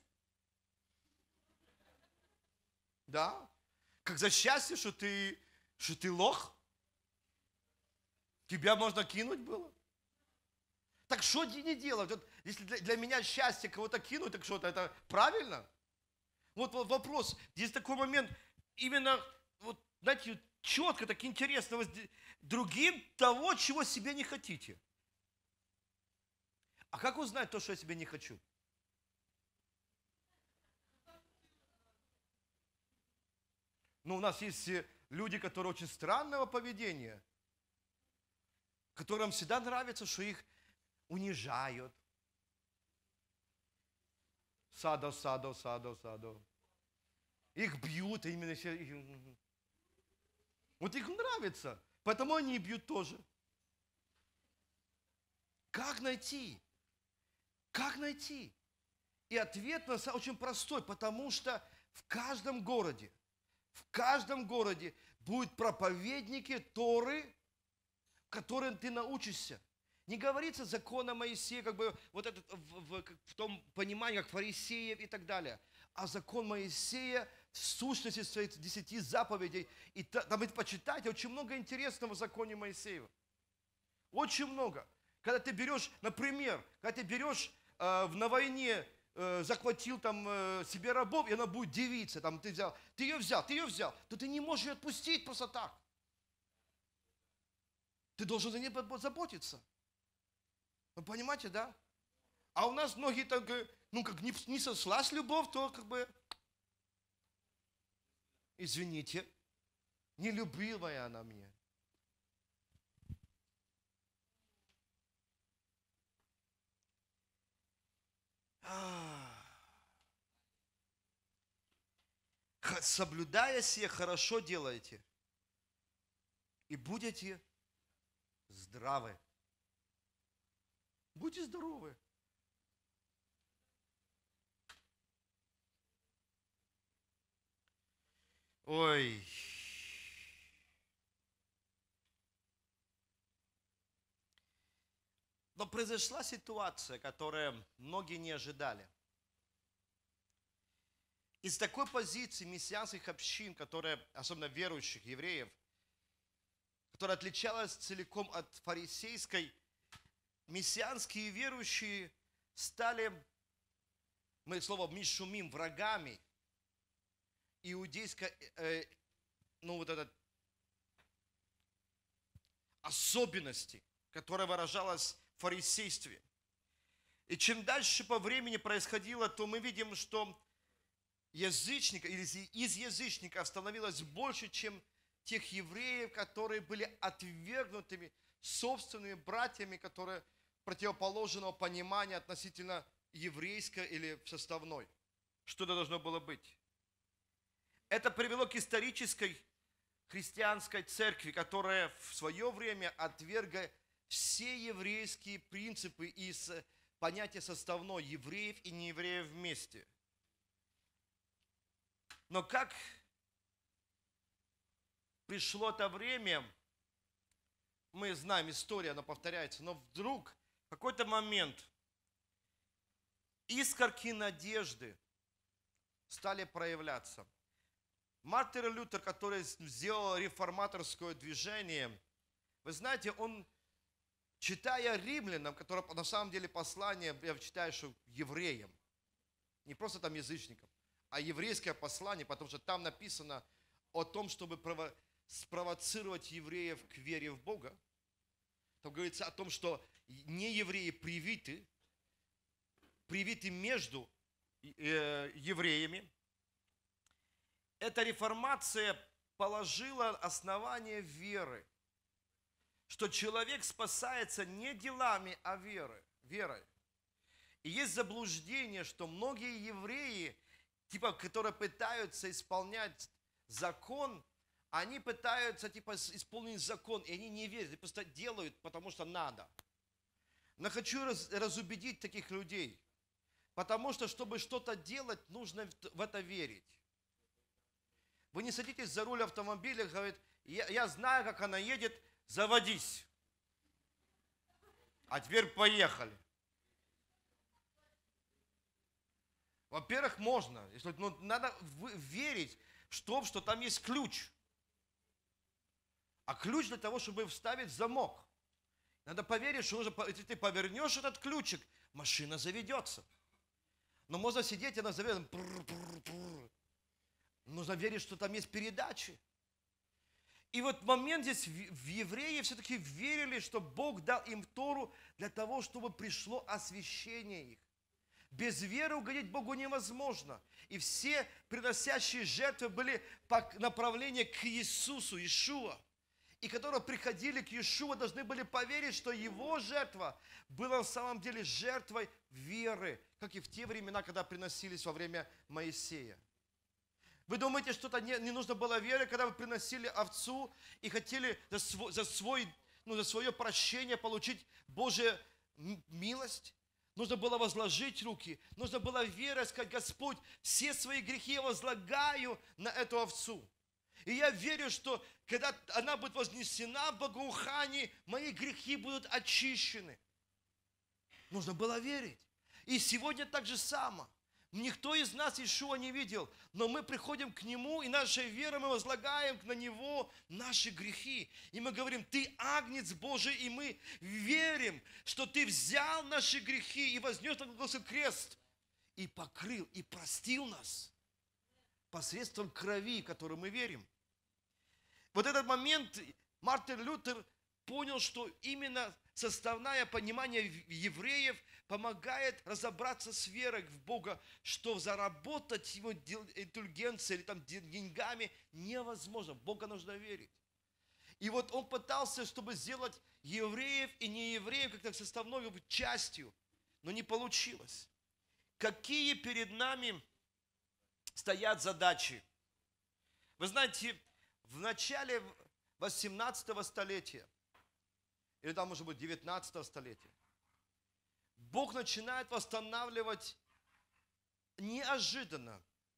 Да? Как за счастье, что ты, что ты лох. Тебя можно кинуть было. Так что не делать? Вот, если для, для меня счастье кого-то кинуть, так что-то это правильно? Вот, вот вопрос. Здесь такой момент, именно, вот, знаете, четко, так интересно, другим того, чего себе не хотите. А как узнать то, что я себе не хочу? Ну, у нас есть люди, которые очень странного поведения, которым всегда нравится, что их унижают. Садо, садо, садо, садо. Их бьют, а именно все. Вот их нравится, поэтому они и бьют тоже. Как найти? Как найти? И ответ на самом очень простой, потому что в каждом городе, в каждом городе будут проповедники Торы, которым ты научишься. Не говорится закона Моисея, как бы вот этот в, в, в том понимании, как фарисеев и так далее. А закон Моисея в сущности своих десяти заповедей. И там вы почитайте, очень много интересного в законе Моисеева. Очень много. Когда ты берешь, например, когда ты берешь э, на войне, э, захватил там э, себе рабов, и она будет девица, там ты взял, ты ее взял, ты ее взял, то ты не можешь ее отпустить просто так. Ты должен за ней заботиться. Вы понимаете, да? А у нас многие так, ну как не, не сослась любовь, то как бы, извините, не любила она меня. Соблюдая сие, хорошо делаете, и будете здравы. Будьте здоровы. Ой. Но произошла ситуация, которую многие не ожидали. Из такой позиции мессианских общин, которые, особенно верующих евреев, которая отличалась целиком от фарисейской, мессианские верующие стали, мы слово мишумим, врагами иудейской, э, ну вот этой особенности, которая выражалась в фарисействе. И чем дальше по времени происходило, то мы видим, что язычников, или из язычников становилось больше, чем тех евреев, которые были отвергнутыми собственными братьями, которые противоположного понимания относительно еврейской или составной. Что это должно было быть? Это привело к исторической христианской церкви, которая в свое время отвергла все еврейские принципы из понятия составной евреев и неевреев вместе. Но как пришло это время, мы знаем, история, она повторяется, но вдруг в какой-то момент искорки надежды стали проявляться. Мартин Лютер, который сделал реформаторское движение, вы знаете, он, читая римлянам, которое на самом деле послание, я читаю, что евреям, не просто там язычникам, а еврейское послание, потому что там написано о том, чтобы прово- спровоцировать евреев к вере в Бога. Там говорится о том, что неевреи привиты, привиты между э, евреями. Эта реформация положила основание веры, что человек спасается не делами, а верой. верой. И есть заблуждение, что многие евреи, типа, которые пытаются исполнять закон, они пытаются типа исполнить закон, и они не верят, они просто делают, потому что надо. Но хочу раз, разубедить таких людей, потому что, чтобы что-то делать, нужно в это верить. Вы не садитесь за руль автомобиля и говорите, я, я знаю, как она едет, заводись. А теперь поехали. Во-первых, можно. Но надо верить, что, что там есть ключ. А ключ для того, чтобы вставить в замок. Надо поверить, что нужно, если ты повернешь этот ключик, машина заведется. Но можно сидеть, и она заведет. Нужно верить, что там есть передачи. И вот момент здесь в евреи все-таки верили, что Бог дал им Тору для того, чтобы пришло освящение их. Без веры угодить Богу невозможно. И все приносящие жертвы были по направлению к Иисусу, Иешуа. И которые приходили к Иешуа, должны были поверить, что его жертва была на самом деле жертвой веры, как и в те времена, когда приносились во время Моисея. Вы думаете, что-то не, не нужно было веры, когда вы приносили овцу и хотели за, свой, за, свой, ну, за свое прощение получить Божью милость? Нужно было возложить руки, нужно было верой сказать, Господь, все свои грехи я возлагаю на эту овцу. И я верю, что когда она будет вознесена в благоухании, мои грехи будут очищены. Нужно было верить. И сегодня так же само. Никто из нас Иешуа не видел, но мы приходим к Нему, и нашей верой мы возлагаем на Него наши грехи. И мы говорим, Ты Агнец Божий, и мы верим, что Ты взял наши грехи и вознес на Голгофский крест, и покрыл, и простил нас посредством крови, в которую мы верим. Вот этот момент Мартин Лютер понял, что именно составное понимание евреев помогает разобраться с верой в Бога, что заработать его интеллигенцией или там деньгами невозможно. В Бога нужно верить. И вот он пытался, чтобы сделать евреев и неевреев как-то составной частью, но не получилось. Какие перед нами стоят задачи? Вы знаете, в начале восемнадцатого столетия, или там, может быть, девятнадцатого столетия, Бог начинает восстанавливать неожиданно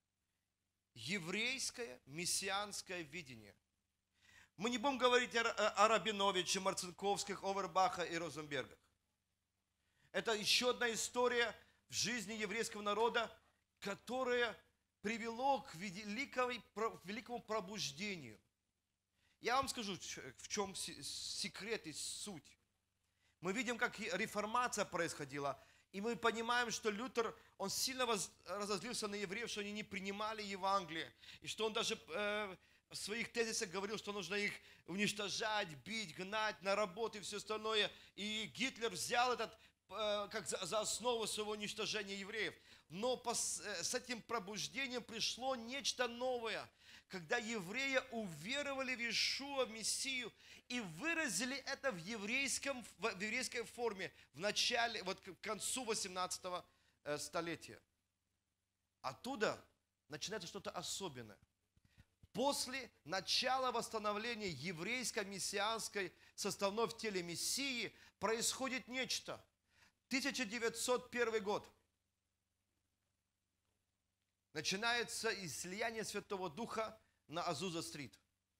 еврейское мессианское видение. Мы не будем говорить о, о Рабиновиче, Марцинковских, Овербаха и Розенбергах. Это еще одна история в жизни еврейского народа, которая привело к великому пробуждению. Я вам скажу, в чем секрет и суть. Мы видим, как реформация происходила, и мы понимаем, что Лютер, он сильно разозлился на евреев, что они не принимали Евангелие, и что он даже э, в своих тезисах говорил, что нужно их уничтожать, бить, гнать на работу и все остальное. И Гитлер взял этот э, как за, за основу своего уничтожения евреев. Но по, э, с этим пробуждением пришло нечто новое, когда евреи уверовали в Иешуа, в Мессию, и выразили это в, еврейском, в еврейской форме в начале, вот к концу восемнадцатого столетия. Оттуда начинается что-то особенное. После начала восстановления еврейской мессианской составной в теле Мессии происходит нечто. тысяча девятьсот первый год. Начинается излияние Святого Духа на Азуза-стрит.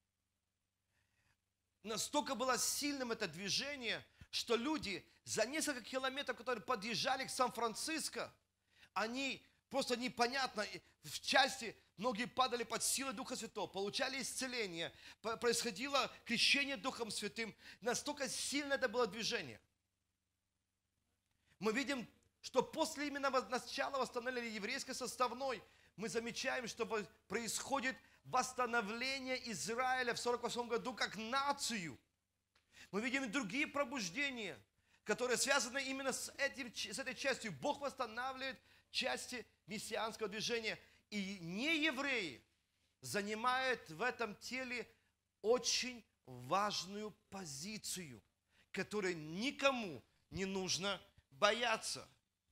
Настолько было сильным это движение, что люди за несколько километров, которые подъезжали к Сан-Франциско, они просто непонятно, в части Многие падали под силой Духа Святого, получали исцеление, происходило крещение Духом Святым. Настолько сильно это было движение. Мы видим, что после именно начала восстановления еврейской составной, мы замечаем, что происходит восстановление Израиля в сорок восьмом году как нацию. Мы видим и другие пробуждения, которые связаны именно с, этим, с этой частью. Бог восстанавливает части мессианского движения. И неевреи занимают в этом теле очень важную позицию, которой никому не нужно бояться.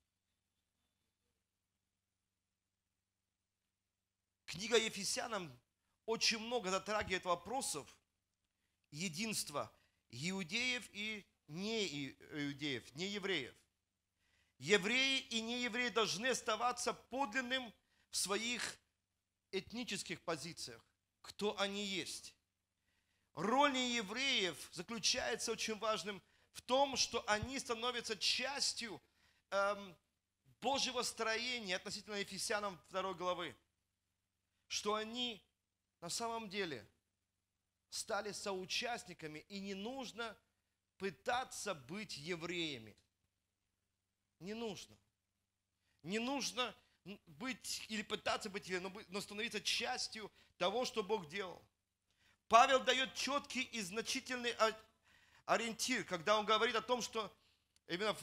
Книга Ефесянам очень много затрагивает вопросов единства иудеев и неиудеев, неевреев. Евреи и неевреи должны оставаться подлинным в своих этнических позициях, кто они есть. Роль неевреев заключается очень важным в том, что они становятся частью эм, Божьего строения относительно Ефесянам второй главы. Что они на самом деле стали соучастниками, и не нужно пытаться быть евреями. Не нужно. Не нужно быть или пытаться быть евреем, но становиться частью того, что Бог делал. Павел дает четкий и значительный ориентир, когда он говорит о том, что именно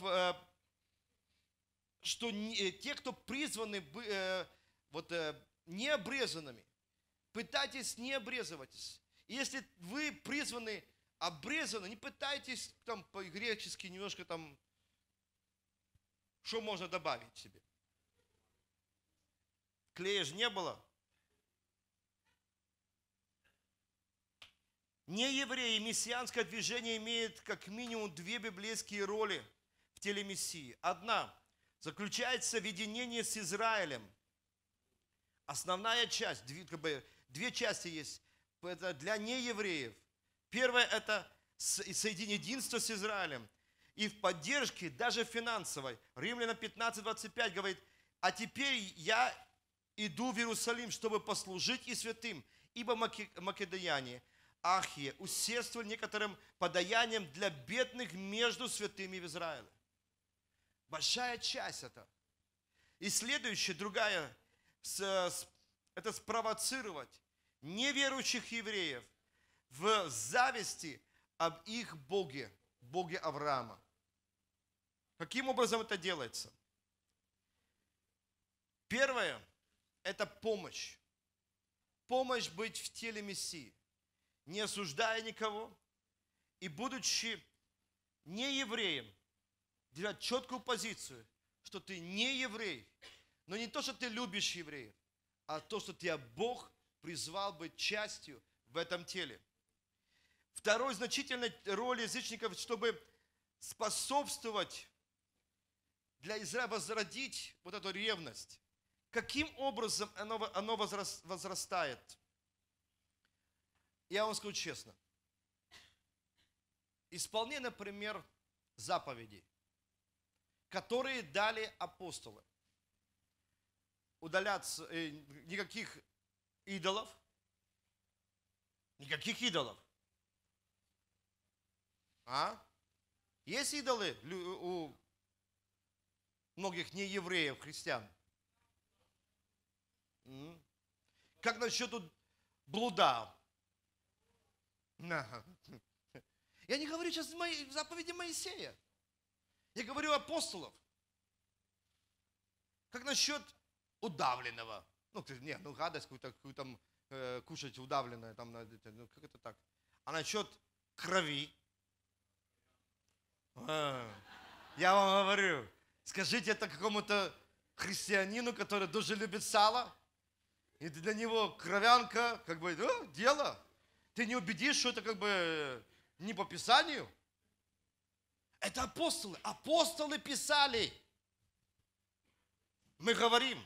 что те, кто призваны вот, необрезанными, пытайтесь не обрезывайтесь. Если вы призваны обрезаны, не пытайтесь там по-гречески немножко там, что можно добавить себе. Клея же не было. Неевреи, мессианское движение имеет как минимум две библейские роли в теле Мессии. Одна заключается в единении с Израилем. Основная часть, две, как бы, две части есть, это для неевреев. Первое – это соединение с Израилем. И в поддержке, даже финансовой. Римлянам пятнадцать двадцать пять говорит: а теперь я иду в Иерусалим, чтобы послужить и святым, ибо македоняне, Ахия, усердствовали некоторым подаянием для бедных между святыми в Израиле. Большая часть это. И следующая, другая, это спровоцировать неверующих евреев в зависти об их Боге, Боге Авраама. Каким образом это делается? Первое – это помощь. Помощь быть в теле Мессии, не осуждая никого и будучи не евреем, держать четкую позицию, что ты не еврей, но не то, что ты любишь евреев, а то, что тебя Бог призвал быть частью в этом теле. Второй значительной роли язычников, чтобы способствовать для Израиля возродить вот эту ревность. Каким образом оно, оно возрастает? Я вам скажу честно. Исполнение, например, заповедей, которые дали апостолы. Удаляться, э, никаких идолов, никаких идолов. А? Есть идолы у многих неевреев, христиан? Как насчет блуда? Я не говорю сейчас о заповеди Моисея. Я говорю о апостолов. Как насчет удавленного? Ну, не, ну гадость какую-то, какую-то э, кушать удавленное, там, ну, как это так? А насчет крови? А, я вам говорю, скажите это какому-то христианину, который дуже любит сало, и для него кровянка, как бы, ну, дело. Ты не убедишь, что это как бы не по Писанию. Это апостолы. Апостолы писали. Мы говорим.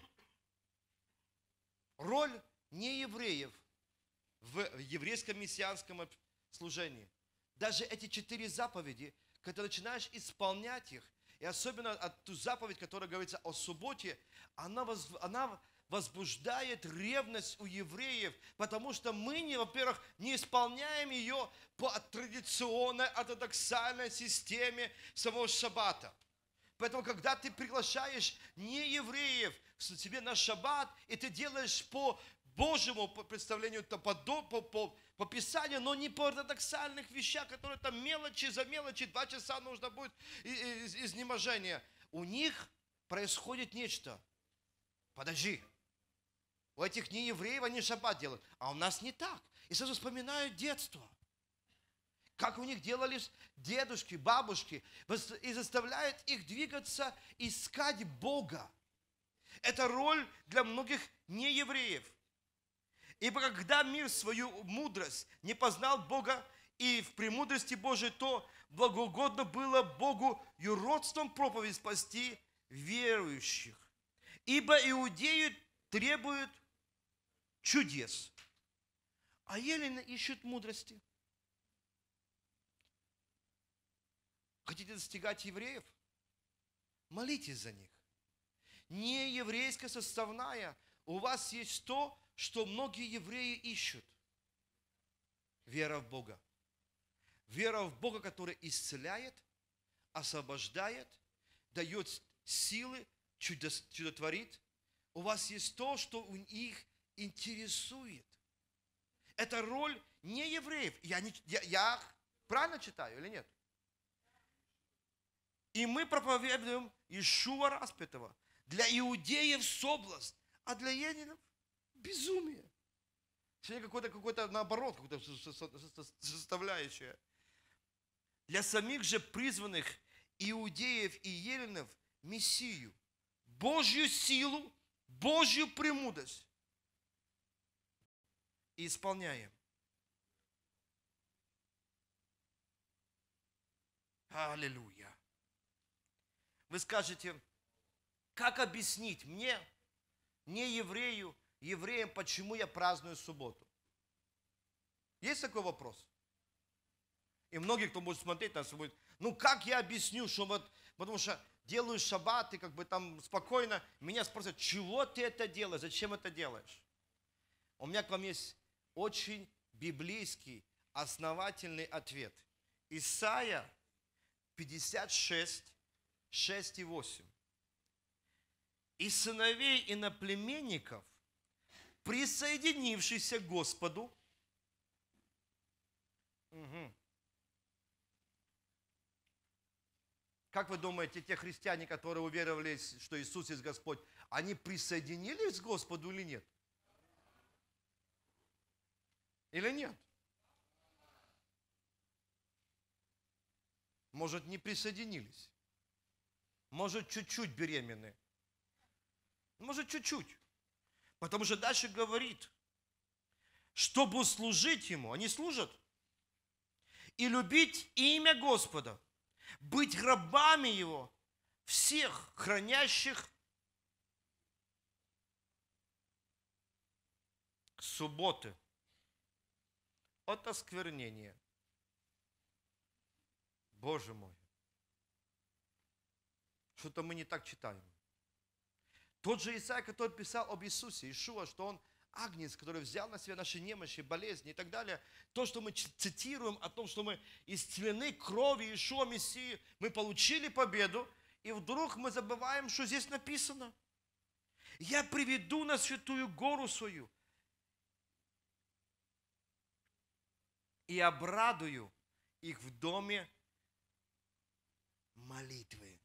Роль неевреев в еврейском мессианском служении. Даже эти четыре заповеди, когда начинаешь исполнять их, и особенно ту заповедь, которая говорится о субботе, она, воз, она возбуждает ревность у евреев, потому что мы, не, во-первых, не исполняем ее по традиционной ортодоксальной системе самого шаббата. Поэтому, когда ты приглашаешь не евреев к себе на шаббат, и ты делаешь по Божьему представлению, по, по, по, по Писанию, но не по ортодоксальных вещах, которые там мелочи за мелочи, два часа нужно будет из, изнеможения. У них происходит нечто. Подожди. У этих неевреев они шаббат делают, а у нас не так. И сразу вспоминают детство. Как у них делали дедушки, бабушки, и заставляют их двигаться, искать Бога. Это роль для многих неевреев. Ибо когда мир свою мудрость не познал Бога, и в премудрости Божией, то благоугодно было Богу юродством проповедь спасти верующих. Ибо иудеи требуют чудес, а елены ищут мудрости. Хотите достигать евреев? Молитесь за них. Не еврейская составная. У вас есть то, что многие евреи ищут. Вера в Бога. Вера в Бога, который исцеляет, освобождает, дает силы, чудотворит. У вас есть то, что у них интересует. Это роль не евреев. Я, не, я, я правильно читаю или нет? И мы проповедуем Иешуа распятого. Для иудеев соблазн, а для еленов безумие. Сегодня какое-то, какое-то наоборот, какое-то составляющее. Для самих же призванных иудеев и еленов Мессию, Божью силу, Божью премудрость. И исполняем. Аллилуйя. Вы скажете, как объяснить мне, не еврею, евреям, почему я праздную субботу? Есть такой вопрос? И многие, кто будет смотреть нас, будет, ну как я объясню, что вот, потому что делаю шаббат, и как бы там спокойно, меня спросят, чего ты это делаешь, зачем это делаешь? У меня к вам есть очень библейский, основательный ответ. Исайя пятьдесят шесть, шесть и восемь. И сыновей иноплеменников, присоединившихся к Господу, угу. Как вы думаете, те христиане, которые уверовали, что Иисус есть Господь, они присоединились к Господу или нет? Или нет? Может, не присоединились. Может, чуть-чуть беременны. Может, чуть-чуть. Потому что дальше говорит, чтобы служить Ему, они служат, и любить имя Господа, быть рабами Его, всех хранящих субботы от осквернения. Боже мой, что-то мы не так читаем. Тот же Исаия, который писал об Иисусе, Иешуа, что Он агнец, который взял на себя наши немощи, болезни и так далее. То, что мы цитируем о том, что мы исцелены кровью Иешуа Мессии, мы получили победу, и вдруг мы забываем, что здесь написано. Я приведу на святую гору свою и обрадую их в доме молитвы.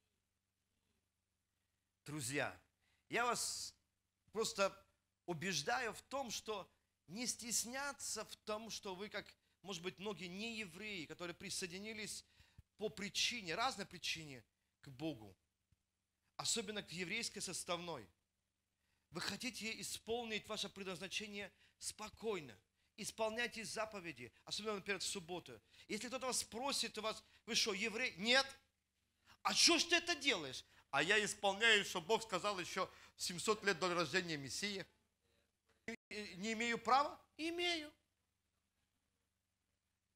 Друзья, я вас просто убеждаю в том, что не стесняться в том, что вы, как, может быть, многие не евреи, которые присоединились по причине, разной причине к Богу, особенно к еврейской составной. Вы хотите исполнить ваше предназначение спокойно. Исполняйте заповеди, особенно, например, в субботу. Если кто-то вас спросит у вас, вы что, еврей? Нет. А что ж ты это делаешь? А я исполняю, что Бог сказал еще семьсот лет до рождения Мессии. Не имею права? Имею.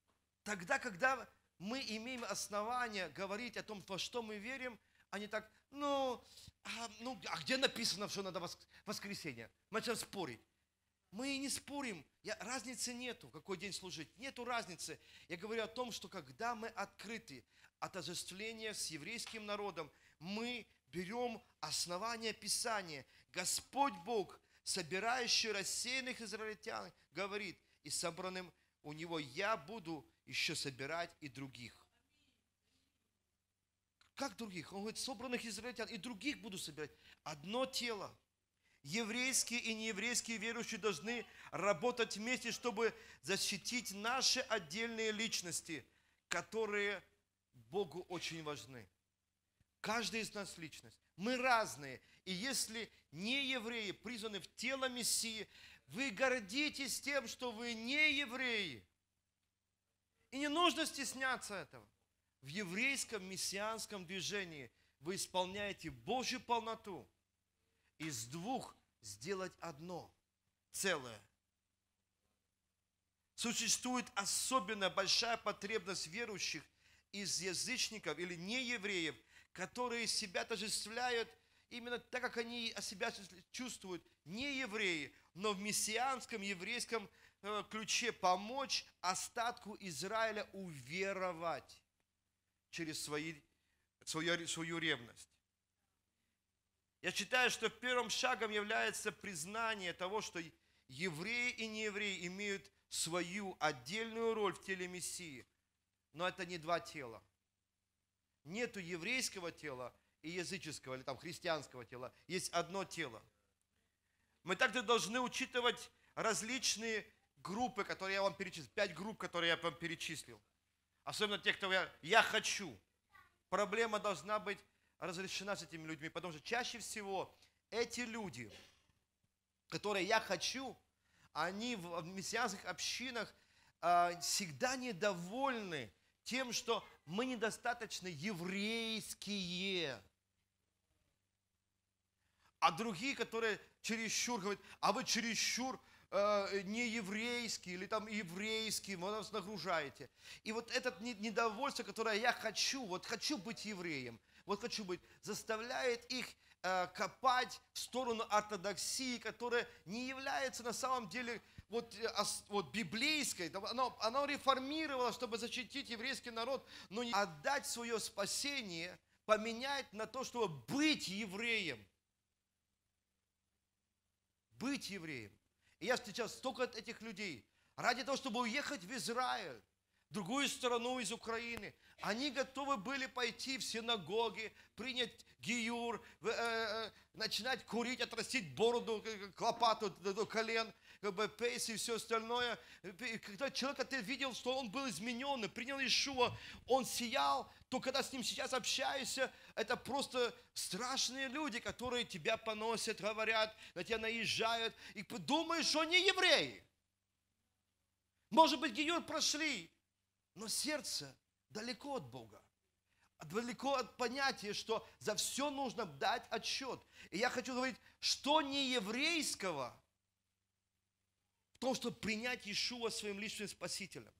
Тогда, когда мы имеем основания говорить о том, во что мы верим, а не так, ну, а, ну, а где написано, что надо воск- воскресенье? Мы начинаем спорить. Мы не спорим, я, разницы нету, в какой день служить. Нету разницы. Я говорю о том, что когда мы открыты от отождествления с еврейским народом, мы берем основание Писания. Господь Бог, собирающий рассеянных израильтян, говорит, и собранным у Него я буду еще собирать и других. Как других? Он говорит, собранных израильтян и других буду собирать. Одно тело. Еврейские и нееврейские верующие должны работать вместе, чтобы защитить наши отдельные личности, которые Богу очень важны. Каждый из нас личность. Мы разные. И если не евреи призваны в тело Мессии, вы гордитесь тем, что вы не евреи. И не нужно стесняться этого. В еврейском мессианском движении вы исполняете Божью полноту. Из двух сделать одно целое. Существует особенно большая потребность верующих из язычников или неевреев, которые себя отождествляют именно так, как они о себя чувствуют, не евреи, но в мессианском еврейском ключе помочь остатку Израиля уверовать через свои, свою, свою ревность. Я считаю, что первым шагом является признание того, что евреи и неевреи имеют свою отдельную роль в теле Мессии. Но это не два тела. Нету еврейского тела и языческого, или там христианского тела. Есть одно тело. Мы также должны учитывать различные группы, которые я вам перечислил. Пять групп, которые я вам перечислил. Особенно те, кто я, я хочу. Проблема должна быть разрешена с этими людьми, потому что чаще всего эти люди, которые я хочу, они в мессианских общинах э, всегда недовольны тем, что мы недостаточно еврейские. А другие, которые чересчур говорят, а вы чересчур э, не еврейские или там еврейские, вы нас нагружаете. И вот это недовольство, которое я хочу, вот хочу быть евреем, вот хочу быть, заставляет их э, копать в сторону ортодоксии, которая не является на самом деле вот, ос, вот библейской. Она, она реформировала, чтобы защитить еврейский народ, но не отдать свое спасение, поменять на то, чтобы быть евреем. Быть евреем. И я встречал столько этих людей. Ради того, чтобы уехать в Израиль, в другую страну из Украины, они готовы были пойти в синагоги, принять гиюр, э, э, начинать курить, отрастить бороду, лопату до колен, как бы пейс и все остальное. И когда человек, ты видел, что он был измененный, принял Иешуа, он сиял, то когда с ним сейчас общаешься, это просто страшные люди, которые тебя поносят, говорят, на тебя наезжают, и думаешь, что они евреи. Может быть, гиюр прошли, но сердце далеко от Бога, далеко от понятия, что за все нужно дать отчет. И я хочу говорить, что не еврейского в том, чтобы принять Иешуа своим личным спасителем.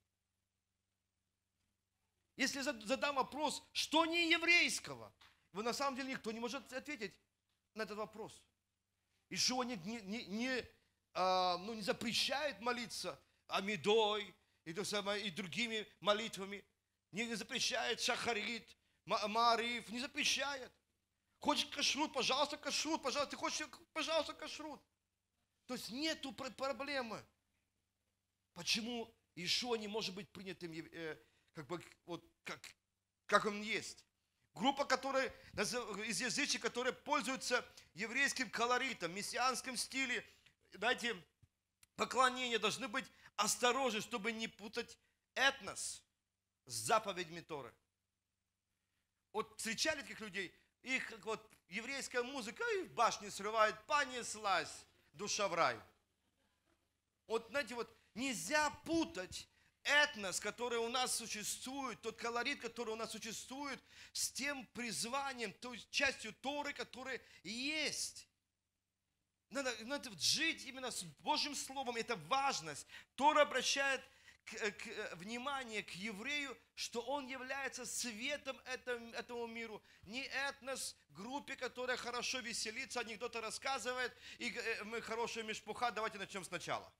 Если задам вопрос, что не еврейского, вы на самом деле никто не может ответить на этот вопрос. Иешуа не, не, не, не, а, ну, не запрещает молиться амидой и, то самое, и другими молитвами. Не запрещает шахарит, маариф, не запрещает. Хочешь кашрут, пожалуйста, кашрут, пожалуйста. Ты хочешь, пожалуйста, кашрут. То есть нету проблемы. Почему Иешуа не может быть принятым, э, как бы, вот, как, как он есть? Группа, которая, из язычников, которые пользуются еврейским колоритом, мессианском стиле, знаете, поклонения, должны быть осторожны, чтобы не путать этнос с заповедями Торы. Вот встречали таких людей, их как вот еврейская музыка, и в башне срывает, понеслась душа в рай. Вот знаете, вот нельзя путать этнос, который у нас существует, тот колорит, который у нас существует, с тем призванием, той частью Торы, которая есть. Надо, надо жить именно с Божьим Словом, это важность. Тора обращает к, к, внимание к еврею, что он является светом этому, этому миру. Не этнос, группе, которая хорошо веселится, анекдоты рассказывает, и мы хорошая мишпуха, давайте начнем сначала.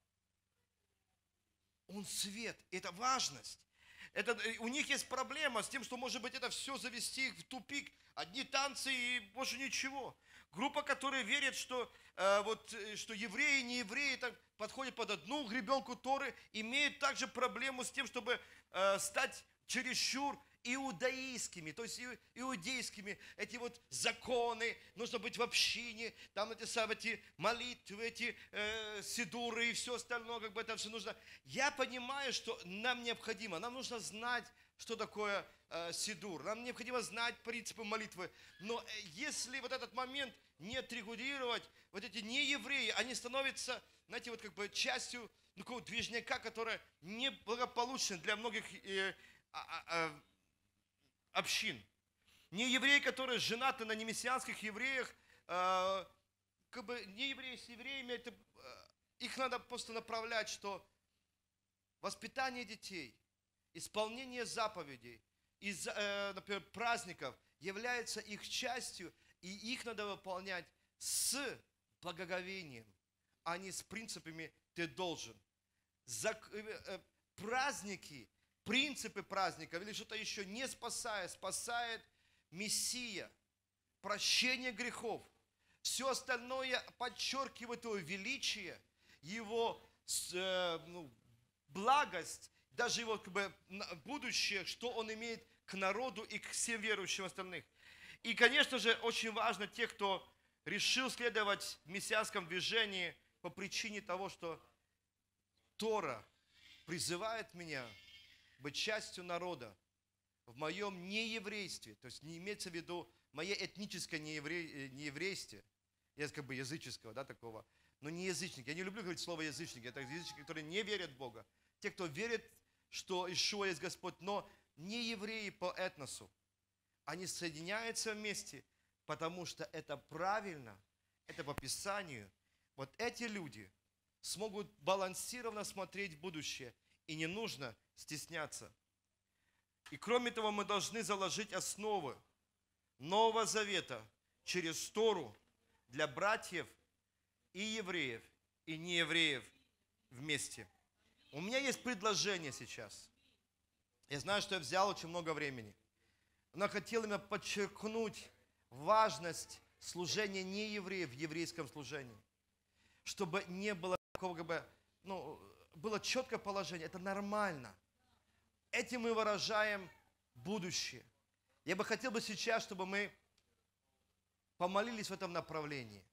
Он свет, это важность. Это, у них есть проблема с тем, что, может быть, это все завести их в тупик. Одни танцы и больше ничего. Группа, которая верит, что, э, вот, что евреи и не евреи так, подходят под одну гребенку Торы, имеют также проблему с тем, чтобы э, стать чересчур иудаистскими, то есть иудейскими. Эти вот законы, нужно быть в общине, там эти, эти молитвы, эти э, сидуры и все остальное, как бы это все нужно. Я понимаю, что нам необходимо, нам нужно знать, что такое э, сидур, нам необходимо знать принципы молитвы. Но если вот этот момент не отрегулировать, вот эти неевреи, они становятся, знаете, вот как бы частью такого движняка, которая неблагополучна для многих э, а, а, общин. Не евреи, которые женаты на немессианских евреях, э, как бы не евреи с евреями, это, э, их надо просто направлять, что воспитание детей, исполнение заповедей, из, э, например, праздников является их частью, и их надо выполнять с благоговением, а не с принципами «ты должен». Зак, э, э, праздники, принципы праздников или что-то еще не спасает, спасает Мессия, прощение грехов. Все остальное подчеркивает его величие, его э, ну, благость, даже его как бы, будущее, что он имеет к народу и к всем верующим остальных. И, конечно же, очень важно те, кто решил следовать в мессианском движении по причине того, что Тора призывает меня быть частью народа в моем нееврействе, то есть не имеется в виду мое этническое неевре... нееврействе, я как бы языческого, да, такого, но не язычник. Я не люблю говорить слово язычник, это язычники, которые не верят в Бога. Те, кто верит, что Ишуа есть Господь, но не евреи по этносу. Они соединяются вместе, потому что это правильно, это по Писанию. Вот эти люди смогут балансированно смотреть в будущее, и не нужно стесняться. И кроме того, мы должны заложить основы Нового Завета через Тору для братьев и евреев, и неевреев вместе. У меня есть предложение сейчас. Я знаю, что я взял очень много времени. Но хотел именно подчеркнуть важность служения неевреев в еврейском служении. Чтобы не было такого, как бы, ну, было четкое положение. Это нормально. Этим мы выражаем будущее. Я бы хотел бы сейчас, чтобы мы помолились в этом направлении.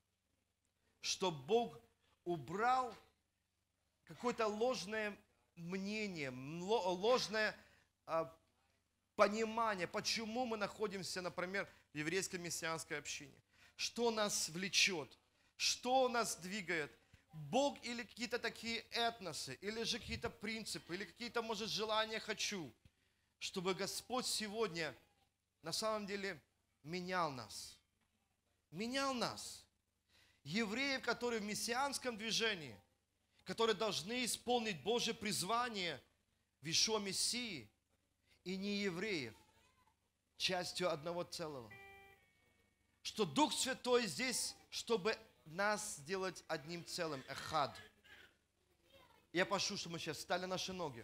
Чтобы Бог убрал какое-то ложное мнение, ложное а, понимание, почему мы находимся, например, в еврейской мессианской общине. Что нас влечет, что нас двигает. Бог или какие-то такие этносы, или же какие-то принципы, или какие-то, может, желания «хочу», чтобы Господь сегодня на самом деле менял нас. Менял нас. Евреев, которые в мессианском движении, которые должны исполнить Божье призвание в Ишуа Мессии, и не евреев, частью одного целого. Что Дух Святой здесь, чтобы нас сделать одним целым, эхад. Я прошу, чтобы мы сейчас встали на наши ноги.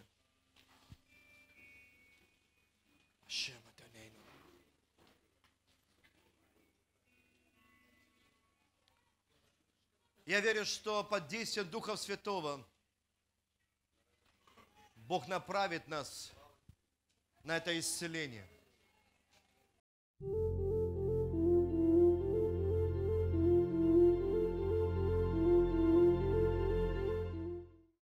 Я верю, что под действием Духа Святого Бог направит нас на это исцеление.